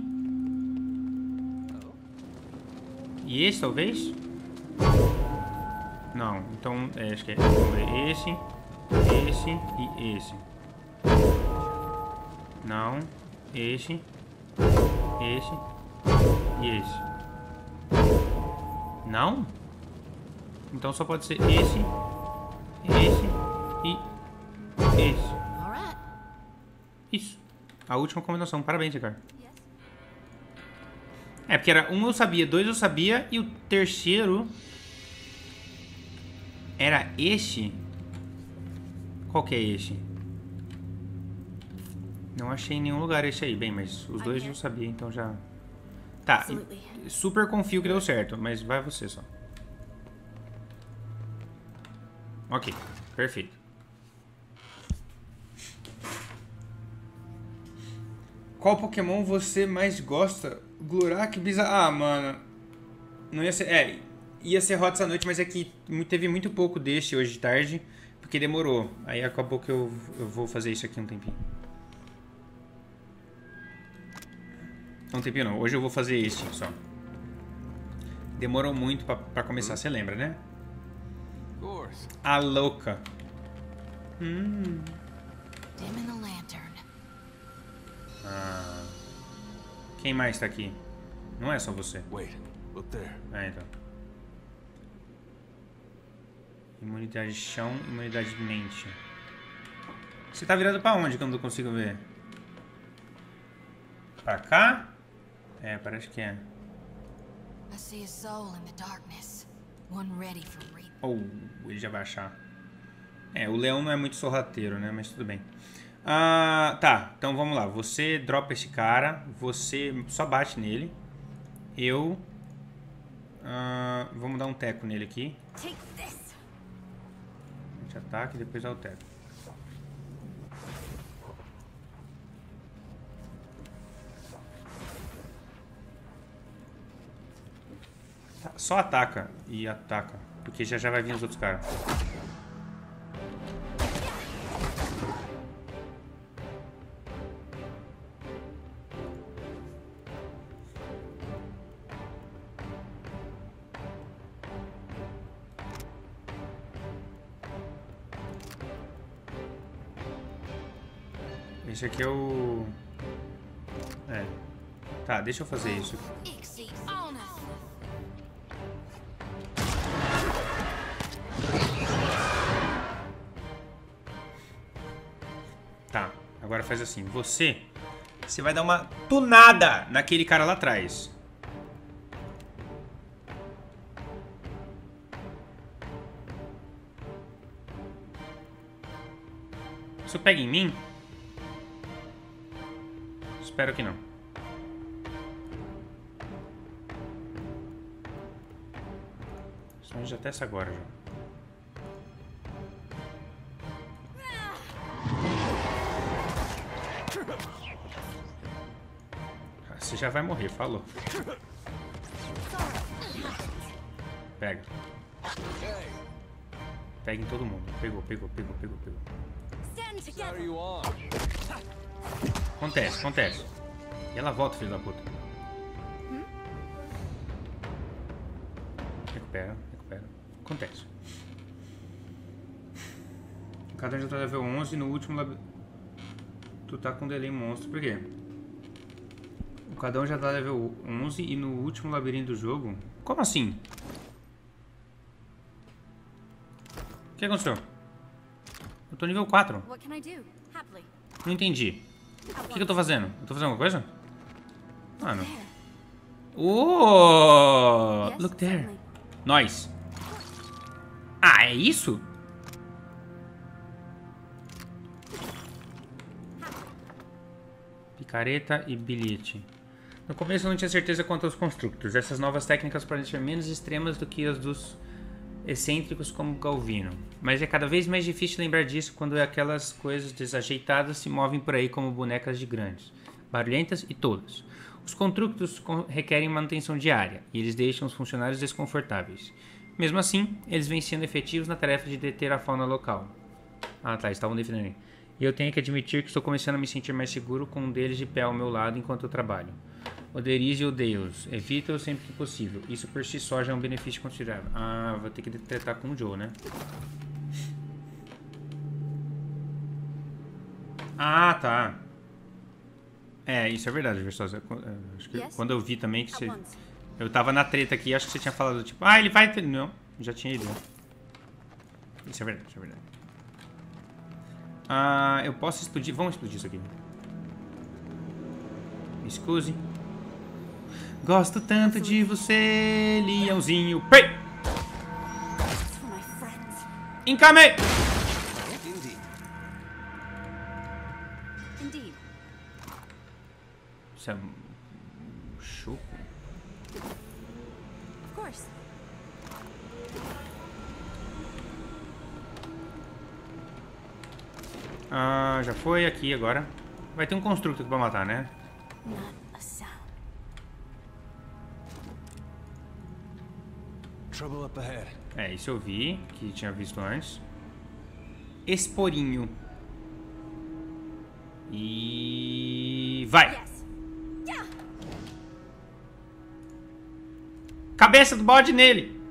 esse, talvez? Não, então acho que é esse e esse. Não, esse e esse. Não? Então só pode ser esse e esse. Alright. Isso. A última combinação. Parabéns, Ricardo. É, porque era um eu sabia, dois eu sabia e o terceiro era este. Qual que é este? Não achei em nenhum lugar esse aí. Bem, mas os dois eu sabia, então já... Tá, super confio que deu certo, mas vai você só. Ok, perfeito. Qual Pokémon você mais gosta? Glurak, Bizarro... Ah, mano. Não ia ser... É, ia ser Hot essa noite, mas é que teve muito pouco deste hoje de tarde, porque demorou. Aí acabou que eu vou fazer isso aqui um tempinho. Um tempinho não, hoje eu vou fazer este só. Demorou muito pra começar, você lembra, né? A louca. Dim in the lantern. Ah. Quem mais tá aqui? Não é só você. Wait, look there. É, então. Imunidade de chão, imunidade de mente. Você tá virado pra onde que eu não consigo ver? Pra cá? É, parece que é. I see a soul in the darkness. One ready for reap. Oh, ele já vai achar. É, o leão não é muito sorrateiro, né? Mas tudo bem. Tá, então vamos lá. Você dropa esse cara. Você só bate nele. Eu... vamos dar um teco nele aqui. A gente ataca e depois dá o teco. Tá, só ataca e ataca. Porque já vai vir os outros caras. Esse aqui é o... É. Tá, deixa eu fazer isso. Agora faz assim. Você vai dar uma tunada naquele cara lá atrás. Isso pega em mim? Espero que não. Isso já testa agora já. Você já vai morrer, falou. Pega. Pega em todo mundo. Pegou. There you are. Acontece. E ela volta, filho da puta. Recupera. Acontece. Cada um já tá level 11 e no último tu tá com delay monstro. Por quê? Cada um já tá level 11 e no último labirinto do jogo... Como assim? O que aconteceu? Eu tô nível 4. Não entendi. O que eu tô fazendo? Eu tô fazendo alguma coisa? Mano. Oh! Look there. Nós. Ah, é isso? Picareta e bilhete. No começo eu não tinha certeza quanto aos constructos. Essas novas técnicas podem ser menos extremas do que as dos excêntricos como Galvino. Mas é cada vez mais difícil lembrar disso quando aquelas coisas desajeitadas se movem por aí como bonecas de grandes, barulhentas e tolas. Os constructos requerem manutenção diária e eles deixam os funcionários desconfortáveis. Mesmo assim, eles vêm sendo efetivos na tarefa de deter a fauna local. Ah tá, estavam defendendo. E eu tenho que admitir que estou começando a me sentir mais seguro com um deles de pé ao meu lado enquanto eu trabalho. Oderize e odeio-os. Evita-os sempre que possível. Isso por si só já é um benefício considerável. Ah, vou ter que tratar com o Joe, né? Ah, tá. É, isso é verdade, Versosa. Acho que quando eu vi também que você... Eu tava na treta aqui, acho que você tinha falado tipo... Ah, ele vai ter... Não, já tinha ido. Isso é verdade, Ah, eu posso explodir... Vamos explodir isso aqui. Me excuse. Gosto tanto de você, leãozinho. Pei! Encamei! Isso é um choco? Of course. Ah, já foi aqui agora. Vai ter um construto pra matar, né? Not a sound. Trouble up ahead. É, isso eu vi, que tinha visto antes. Esporinho. E... vai! Yes. Cabeça do bode nele!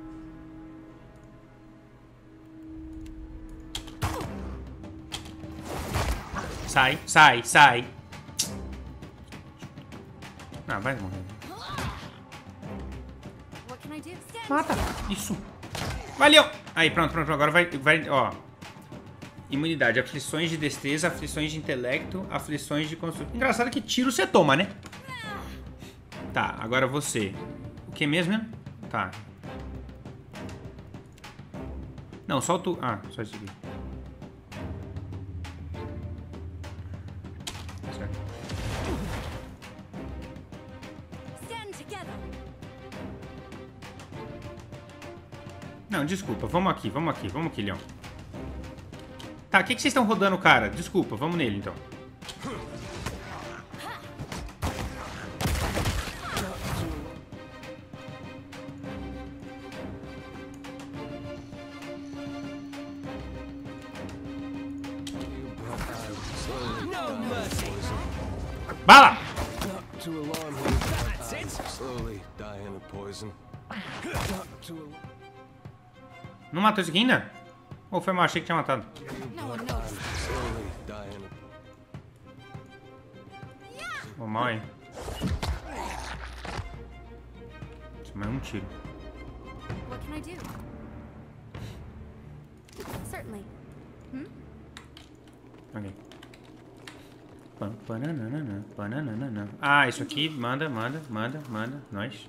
Sai, sai, sai! Ah, vai morrer. What can I do? Mata! Isso! Valeu! Aí, pronto. Agora vai, ó. Imunidade, aflições de destreza, aflições de intelecto, aflições de construção. Engraçado que tiro você toma, né? Tá, agora você. O que mesmo? Tá. Não, só tu. Ah, só isso aqui. Certo. Não, desculpa. Vamos aqui, Leão. Tá, o que vocês estão rodando, cara? Desculpa, vamos nele, então. Bala! Not to alarm him. Slowly dying of poison. Not to Não matou esse aqui ainda? Ou foi mal? Achei que tinha matado. No one noticed. slowly dying of Foi mal, hein? Isso mais um tiro. What can I do? Certainly. Ok. Ah, isso aqui, manda. Nós.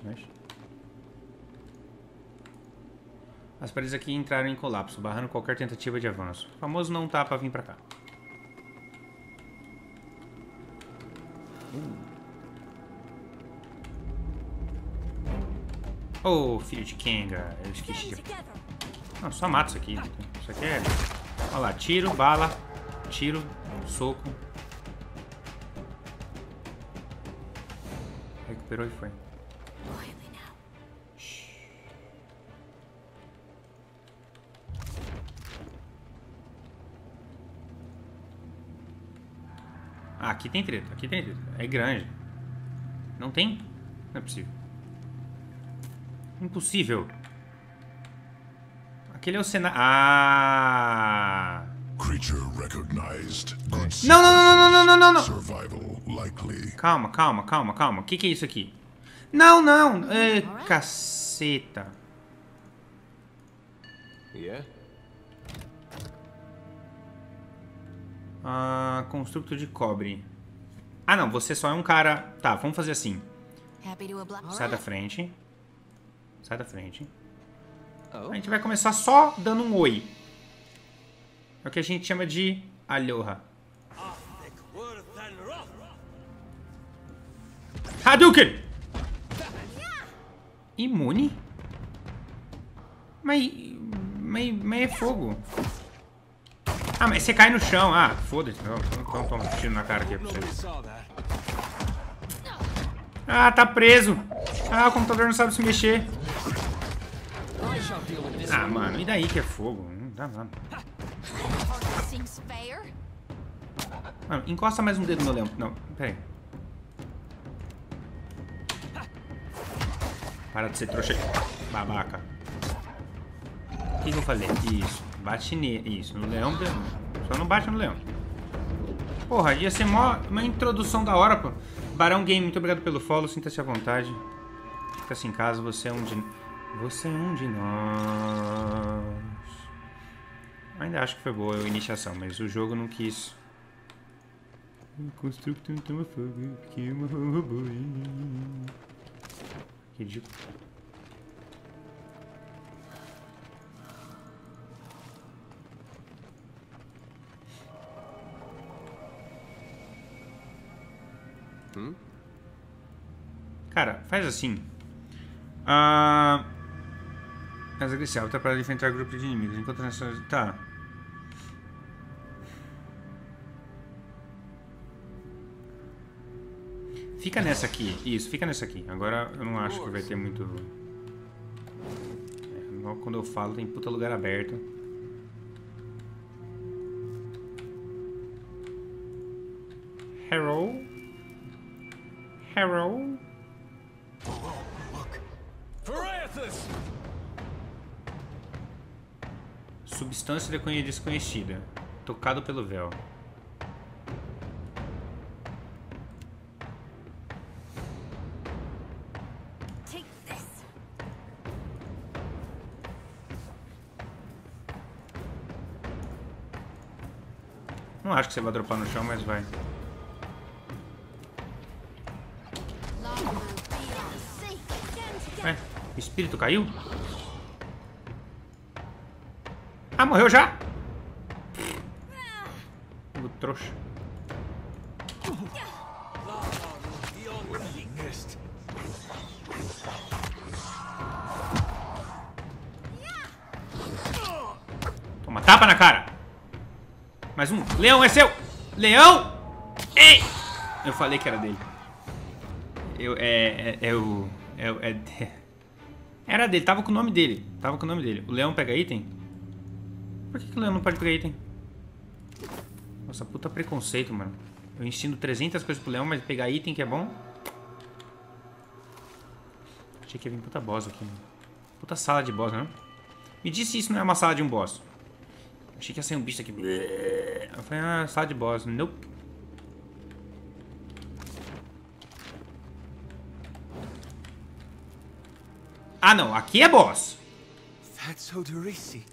As paredes aqui entraram em colapso, barrando qualquer tentativa de avanço. O famoso não tá pra vir pra cá. Oh, filho de Kenga. Eu esqueci de... Não, só mata isso aqui. Isso aqui é... Olha lá, tiro, bala, tiro, soco. Recuperou e foi. Ah, aqui tem treta, É grande. Não tem? Não é possível. Impossível. Aquele é o cenário. Ah! Creature recognized. Good Não. survival likely. Calma. O que é isso aqui? Não. É, caceta. Yeah? Ah, construto de cobre. Ah, não. Você só é um cara... Tá, vamos fazer assim. Happy to oblige. Sai da frente. Oh. A gente vai começar só dando um oi. É o que a gente chama de Aloha. Hadouken! Imune? Mas é fogo. Ah, mas você cai no chão. Ah, foda-se. Então toma um tiro na cara aqui pra você. Ah, tá preso. Ah, o computador não sabe se mexer. Ah, mano, e daí que é fogo? Não dá nada. Mano, encosta mais um dedo no meu leão. Não, pera aí. Para de ser trouxa. Babaca. O que eu falei? Isso. Bate nele. Isso, no leão. Só não bate no leão. Porra, ia ser uma introdução da hora, pô. Barão Game, muito obrigado pelo follow. Sinta-se à vontade. Fica-se em casa, você é um de... Você é um de nós. Ainda acho que foi boa a iniciação, mas o jogo não quis. Construto uma fogo, que uma robô. Ridículo. Cara, faz assim. Mas agressivo, tá para enfrentar grupo de inimigos. Enquanto nessa. Tá. Fica nessa aqui. Isso, fica nessa aqui. Agora eu não acho que vai ter muito. Quando eu falo, tem puta lugar aberto. Hello. Substância desconhecida. Tocado pelo véu. Não acho que você vai dropar no chão, mas vai. Ué, o espírito caiu? Ah, morreu já? O trouxa. Toma tapa na cara. Mais um. Leão, é seu! Leão! Ei! Eu falei que era dele. Era dele, tava com o nome dele. O leão pega item? Por que o leão não pode pegar item? Nossa, puta preconceito, mano. Eu ensino 300 coisas pro leão, mas pegar item que é bom? Achei que ia vir puta boss aqui, mano. Puta sala de boss, né? Me disse isso não é uma sala de um boss. Achei que ia ser um bicho aqui. Eu falei, ah, sala de boss. Nope. Ah, não. Aqui é boss. That's Odorisi.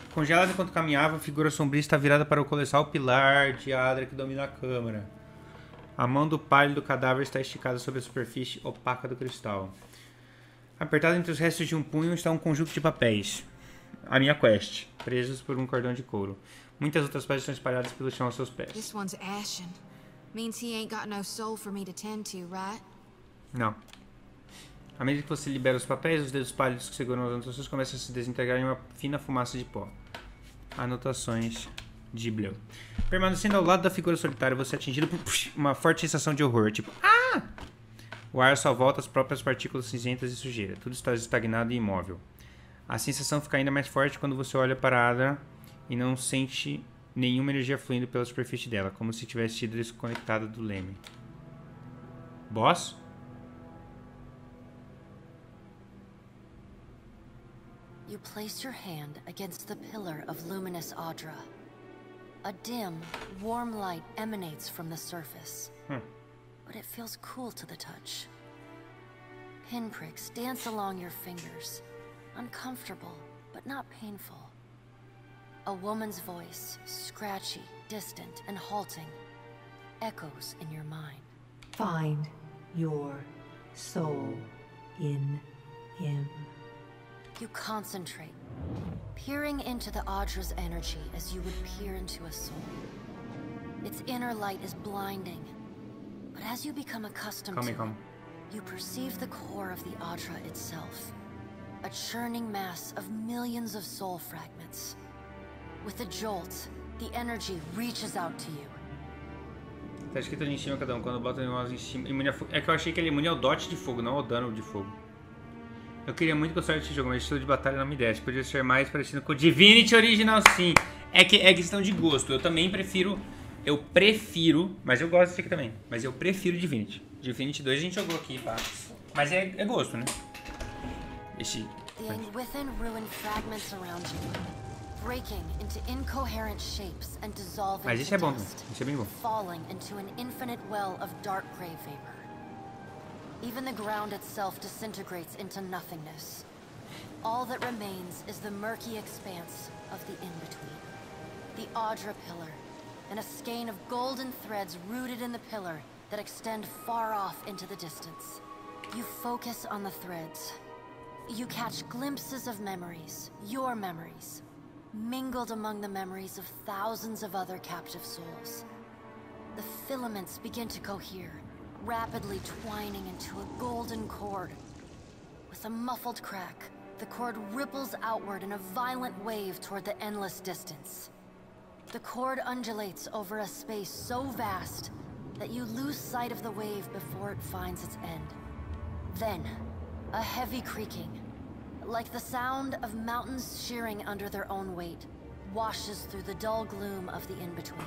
Congelada enquanto caminhava, a figura sombria está virada para o colossal pilar de Adra que domina a câmara. A mão do pálido cadáver está esticada sobre a superfície opaca do cristal. Apertado entre os restos de um punho está um conjunto de papéis. A minha quest, presos por um cordão de couro. Muitas outras peças estão espalhadas pelo chão aos seus pés. This one's ashen. Means he ain't got no soul for me to tend to, right? Não. À medida que você libera os papéis, os dedos pálidos que seguram as anotações começam a se desintegrar em uma fina fumaça de pó. Anotações de Bleu. Permanecendo ao lado da figura solitária, você é atingido por uma forte sensação de horror, tipo... Ah! O ar só volta às próprias partículas cinzentas e sujeira. Tudo está estagnado e imóvel. A sensação fica ainda mais forte quando você olha para a Adra e não sente nenhuma energia fluindo pela superfície dela, como se tivesse sido desconectada do leme. Boss? You place your hand against the pillar of luminous Adra. A dim, warm light emanates from the surface, but it feels cool to the touch. Pinpricks dance along your fingers, uncomfortable, but not painful. A woman's voice, scratchy, distant, and halting, echoes in your mind. Find your soul in him. You concentrate, peering into the Adra's energy as you would peer into a soul. Its inner light is blinding, but as you become accustomed to it, you perceive the core of the Adra itself, a churning mass of millions of soul fragments. With a jolt, the energy reaches out to you. Tá escrito ali em cima cada um, quando bota em cima, imune a fogo. É que eu achei que ele imune ao dot de fogo, não ao dano de fogo. Eu queria muito gostar desse jogo, mas o estilo de batalha não me desce. Podia ser mais parecido com o Divinity Original, sim. É questão de gosto. Eu também prefiro... mas eu gosto desse aqui também. Mas eu prefiro Divinity. Divinity 2 a gente jogou aqui, pá. Mas é gosto, né? Esse... Within ruined fragments around you, breaking into incoherent shapes and dissolving mas esse é bom, esse é bem bom. Falling into an infinite well of dark gray vapor. Even the ground itself disintegrates into nothingness. All that remains is the murky expanse of the in-between. The Adra pillar, and a skein of golden threads rooted in the pillar that extend far off into the distance. You focus on the threads. You catch glimpses of memories, your memories, mingled among the memories of thousands of other captive souls. The filaments begin to cohere, rapidly twining into a golden cord. With a muffled crack, the cord ripples outward in a violent wave toward the endless distance. The cord undulates over a space so vast that you lose sight of the wave before it finds its end. Then, a heavy creaking, like the sound of mountains shearing under their own weight, washes through the dull gloom of the in-between.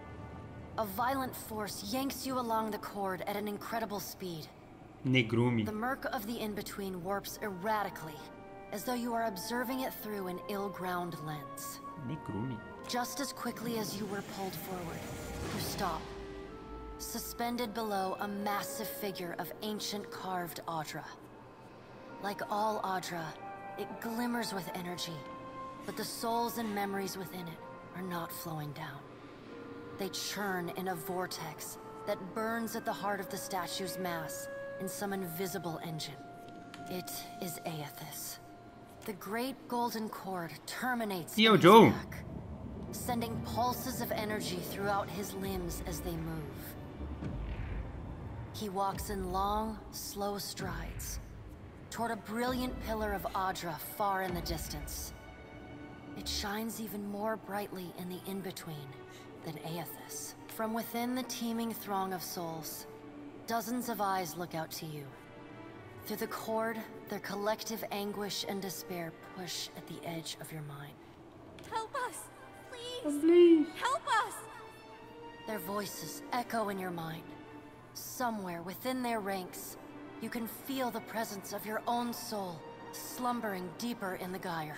A violent force yanks you along the cord at an incredible speed. Negrumi. The murk of the in-between warps erratically, as though you are observing it through an ill-ground lens. Negrumi. Just as quickly as you were pulled forward, you stop. Suspended below a massive figure of ancient carved Adra. Like all Adra, it glimmers with energy, but the souls and memories within it are not flowing down. They churn in a vortex that burns at the heart of the statue's mass in some invisible engine. It is Aethys. The great golden cord terminates in his back, sending pulses of energy throughout his limbs as they move. He walks in long, slow strides toward a brilliant pillar of Adra far in the distance. It shines even more brightly in the in-between than Aethys. From within the teeming throng of souls, dozens of eyes look out to you. Through the cord, their collective anguish and despair push at the edge of your mind. Help us! Please! Help us! Their voices echo in your mind. Somewhere within their ranks, you can feel the presence of your own soul, slumbering deeper in the gyre.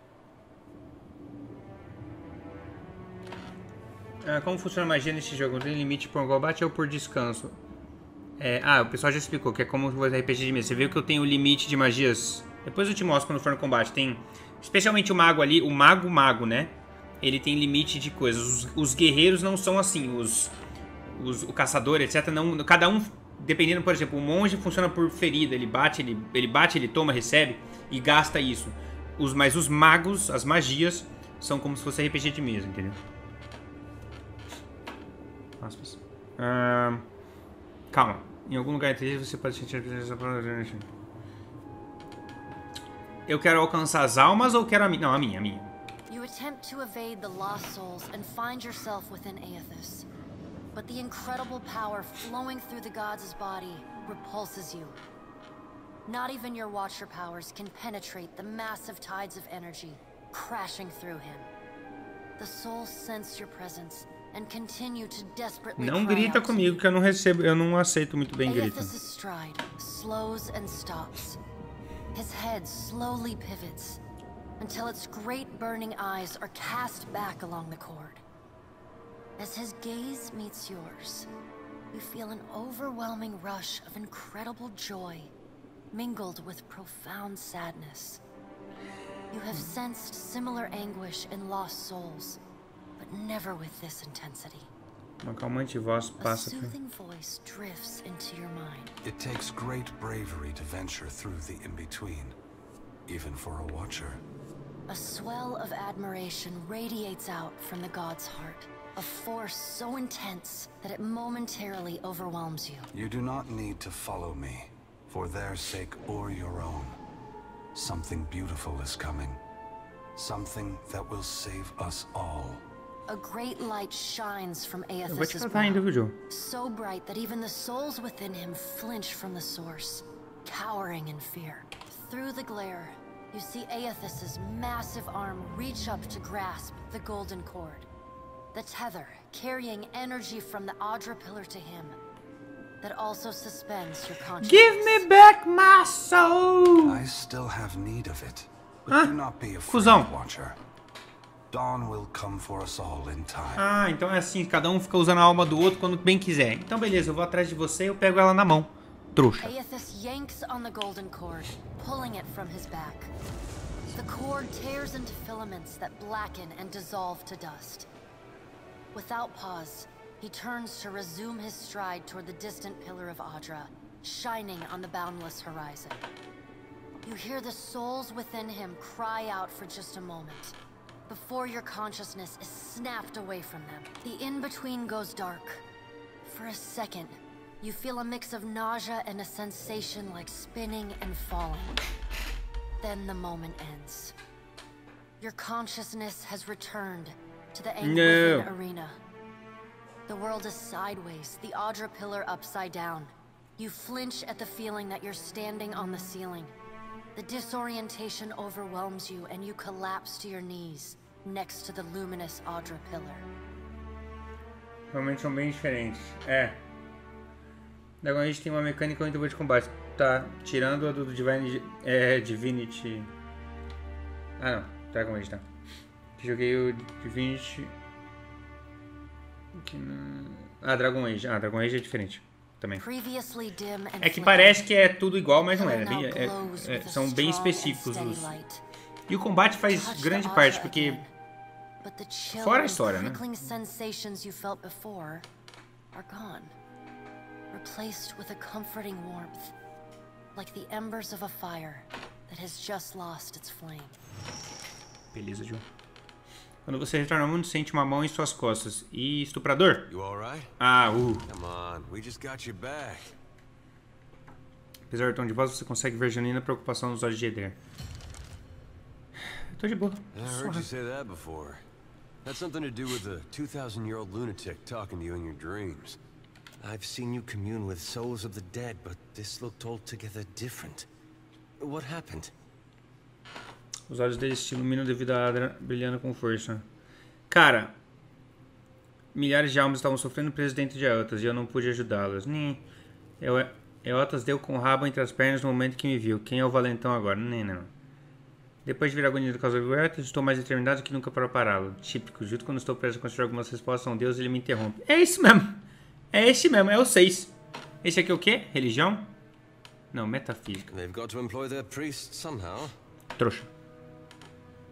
Como funciona a magia nesse jogo? Tem limite por combate ou por descanso? O pessoal já explicou que é como o RPG de mesa. Você viu que eu tenho limite de magias? Depois eu te mostro quando for no combate. Tem Especialmente o mago ali, o mago, né? Ele tem limite de coisas. Os guerreiros não são assim, o caçador, etc. Não, cada um, dependendo, por exemplo, o monge funciona por ferida. Ele bate, ele toma, recebe e gasta isso. Mas os magos, as magias, são como se fosse RPG de mesa, entendeu? Calma. Em algum lugar você pode sentir a presença da... Eu quero alcançar as almas ou quero a minha? Não, a minha. You attempt to evade the lost souls and find yourself within Aethys. But the incredible power flowing through the god's body repulses you. Not even your Watcher powers can penetrate the massive tides of energy crashing through him. The souls sense your presence and continue to desperately Não grita comigo que eu não aceito muito bem grito. Aethys' stride slows and stops. His head slowly pivots until its great burning eyes are cast back along the cord. As his gaze meets yours, you feel an overwhelming rush of incredible joy, mingled with profound sadness. You have sensed similar anguish in lost souls, but never with this intensity. Uma calmante voz A passa por... soothing voice drifts into your mind. It takes great bravery to venture through the in-between, even for a Watcher. A swell of admiration radiates out from the god's heart, a force so intense that it momentarily overwhelms you. You do not need to follow me, for their sake or your own. Something beautiful is coming. Something that will save us all. A great light shines from Eu vou te Aethys' contar ainda, viu, brow, so bright that even the souls within him flinch from the source, cowering in fear. Through the glare, you see Aethys' massive arm reach up to grasp the golden cord. The tether carrying energy from the Audra pillar to him that also suspends your consciousness. Give me back my soul! I still have need of it. But do not be afraid, Cusão. Watcher. Dawn will come for us all in time. Ah, então é assim, cada um fica usando a alma do outro quando bem quiser. Então beleza, eu vou atrás de você e eu pego ela na mão. Trouxa. Aethys yanks on the golden cord, pulling it from his back. The cord tears into filaments that blacken and dissolve to dust. Without pause, he turns to resume his stride toward the distant pillar of Audra, shining on the boundless horizon. You hear the souls within him cry out for just a moment, before your consciousness is snapped away from them. The in-between goes dark. For a second, you feel a mix of nausea and a sensation like spinning and falling. Then the moment ends. Your consciousness has returned to the Anglican arena. The world is sideways, the Audra pillar upside down. You flinch at the feeling that you're standing on the ceiling. The disorientation overwhelms you and you collapse to your knees next to the luminous Audra pillar. Realmente são bem diferentes. É. Agora a gente tem uma mecânica muito boa de combate. Tá, tirando a do Divinity. Ah não, Dragon Age, tá. Joguei o Divinity. Dragon Age. Dragon Age é diferente também. É que parece que é tudo igual, mas não é. São bem específicos os... E o combate faz grande parte, porque... Fora a história, né? Replaced with a comforting warmth, like the embers of a fire that has just lost its flame. Beleza, Joe. Quando você retorna ao mundo, sente uma mão em suas costas. E estuprador? You all right? Come on, we just got you back. Apesar do tom de voz, você consegue ver genuína preocupação nos olhos de Eder. Eu tô de boa. I heard you say that before. That's something to do with the 2,000-year-old lunatic talking to you in your dreams. I've seen you commune with souls of the dead, but this looked altogether different. What happened? Os olhos dele se iluminam devido à Adra brilhando com força. Cara, milhares de almas estavam sofrendo presos dentro de Eotas e eu não pude ajudá-las. Eotas deu com o rabo entre as pernas no momento que me viu. Quem é o valentão agora? Não. Depois de vir a agonia da causa do Eotas, estou mais determinado que nunca para pará-lo. Típico, junto quando estou preso a construir algumas respostas a um deus, ele me interrompe. É isso mesmo! É esse mesmo, é o 6. Esse aqui é o quê? Religião? Não, metafísica. They've got to employ their priests somehow. Trouxa.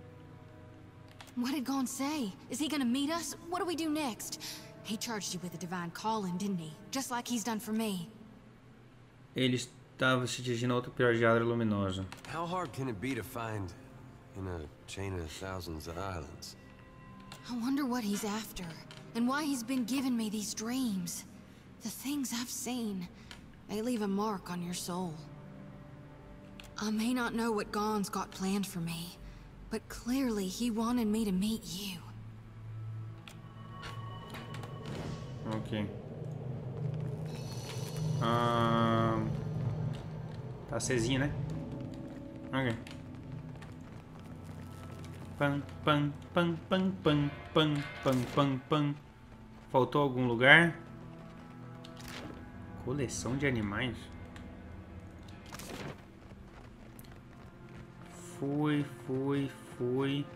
What did Gon say? Is he gonna meet us? What do we do next? He charged you with a divine calling, didn't he? Just like he's done for me. Ele estava se dirigindo a outro pilar de Adra Luminosa. How hard can it be to find in a chain of thousands of islands? I wonder what he's after, and why he's been giving me these dreams. The things I've seen, they leave a mark on your soul. I may not know what Gon's got planned for me, but clearly he wanted me to meet you. Ok. Tá acesinha, né? Ok. Pam, pam, pam, pam, pam, pam, pam, pam, pam. Faltou algum lugar? Coleção de animais? Fui.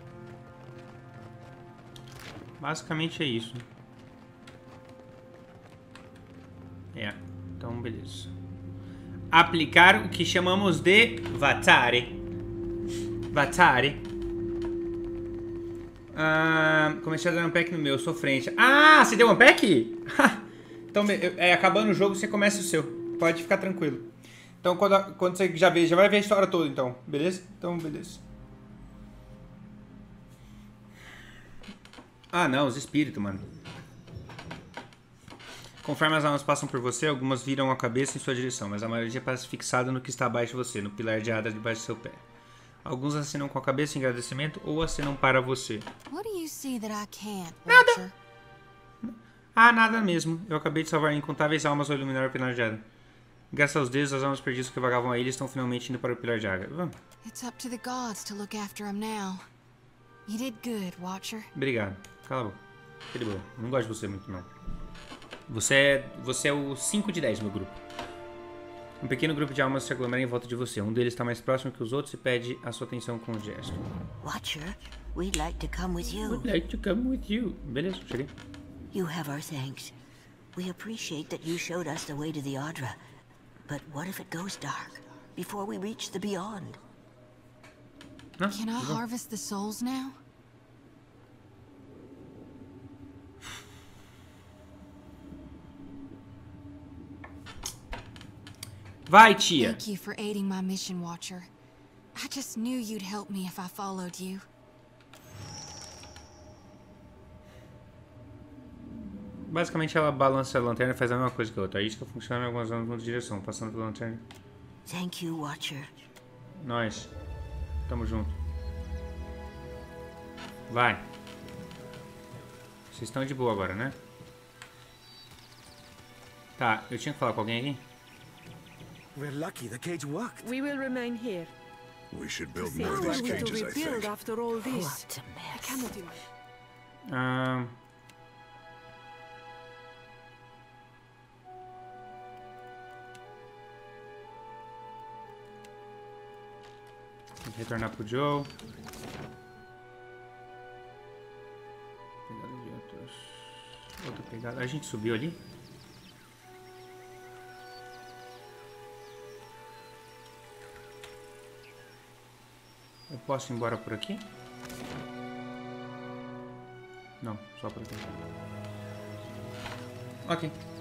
Basicamente é isso. Então beleza. Aplicar o que chamamos de Vatari. Comecei a dar um pack no meu, sou frente. Ah, você deu um pack? Então, acabando o jogo, você começa o seu. Pode ficar tranquilo. Então, quando você já vai ver a história toda, então. Beleza? Então, beleza. Ah, não, os espíritos, mano. Conforme as almas passam por você, algumas viram a cabeça em sua direção, mas a maioria parece fixada no que está abaixo de você, no pilar de Adra debaixo do seu pé. Alguns acenam com a cabeça em agradecimento ou acenam para você. Nada. Ah, nada mesmo. Eu acabei de salvar incontáveis almas ao iluminar o pilar de Adra. Graças aos deuses, as almas perdidas que vagavam a ilha estão finalmente indo para o pilar de Adra. Vamos. Obrigado. Cala a boca. Fica de boa. Eu não gosto de você muito, não. Você é o 5 de 10 no grupo. Um pequeno grupo de almas se aglomera em volta de você. Um deles está mais próximo que os outros e pede a sua atenção com um gesto. Watcher, we'd like to come with you. We'd like to come with you. Beleza, cheguei. You have our thanks. We appreciate that you showed us the way to the Adra. But what if it goes dark before we reach the beyond? Can I harvest the souls now? Vai, tia. Thank you for aiding my mission, Watcher. I just knew you'd help me if I followed you. Basicamente ela balança a lanterna e faz a mesma coisa que a outra. A isca funciona em algumas zonas de direção, passando pela lanterna. Thank you, Watcher. Nós. Tamo junto. Vai. Vocês estão de boa agora, né? Tá, eu tinha que falar com alguém aqui? We're lucky the cage worked. We will remain here. We should build more of these cages, I think. After all this. What a mess. I cannot imagine. Tem que retornar pro Joe. Pegada de outros. Outra pegada. A gente subiu ali? Eu posso ir embora por aqui? Não, só por aqui. Ok.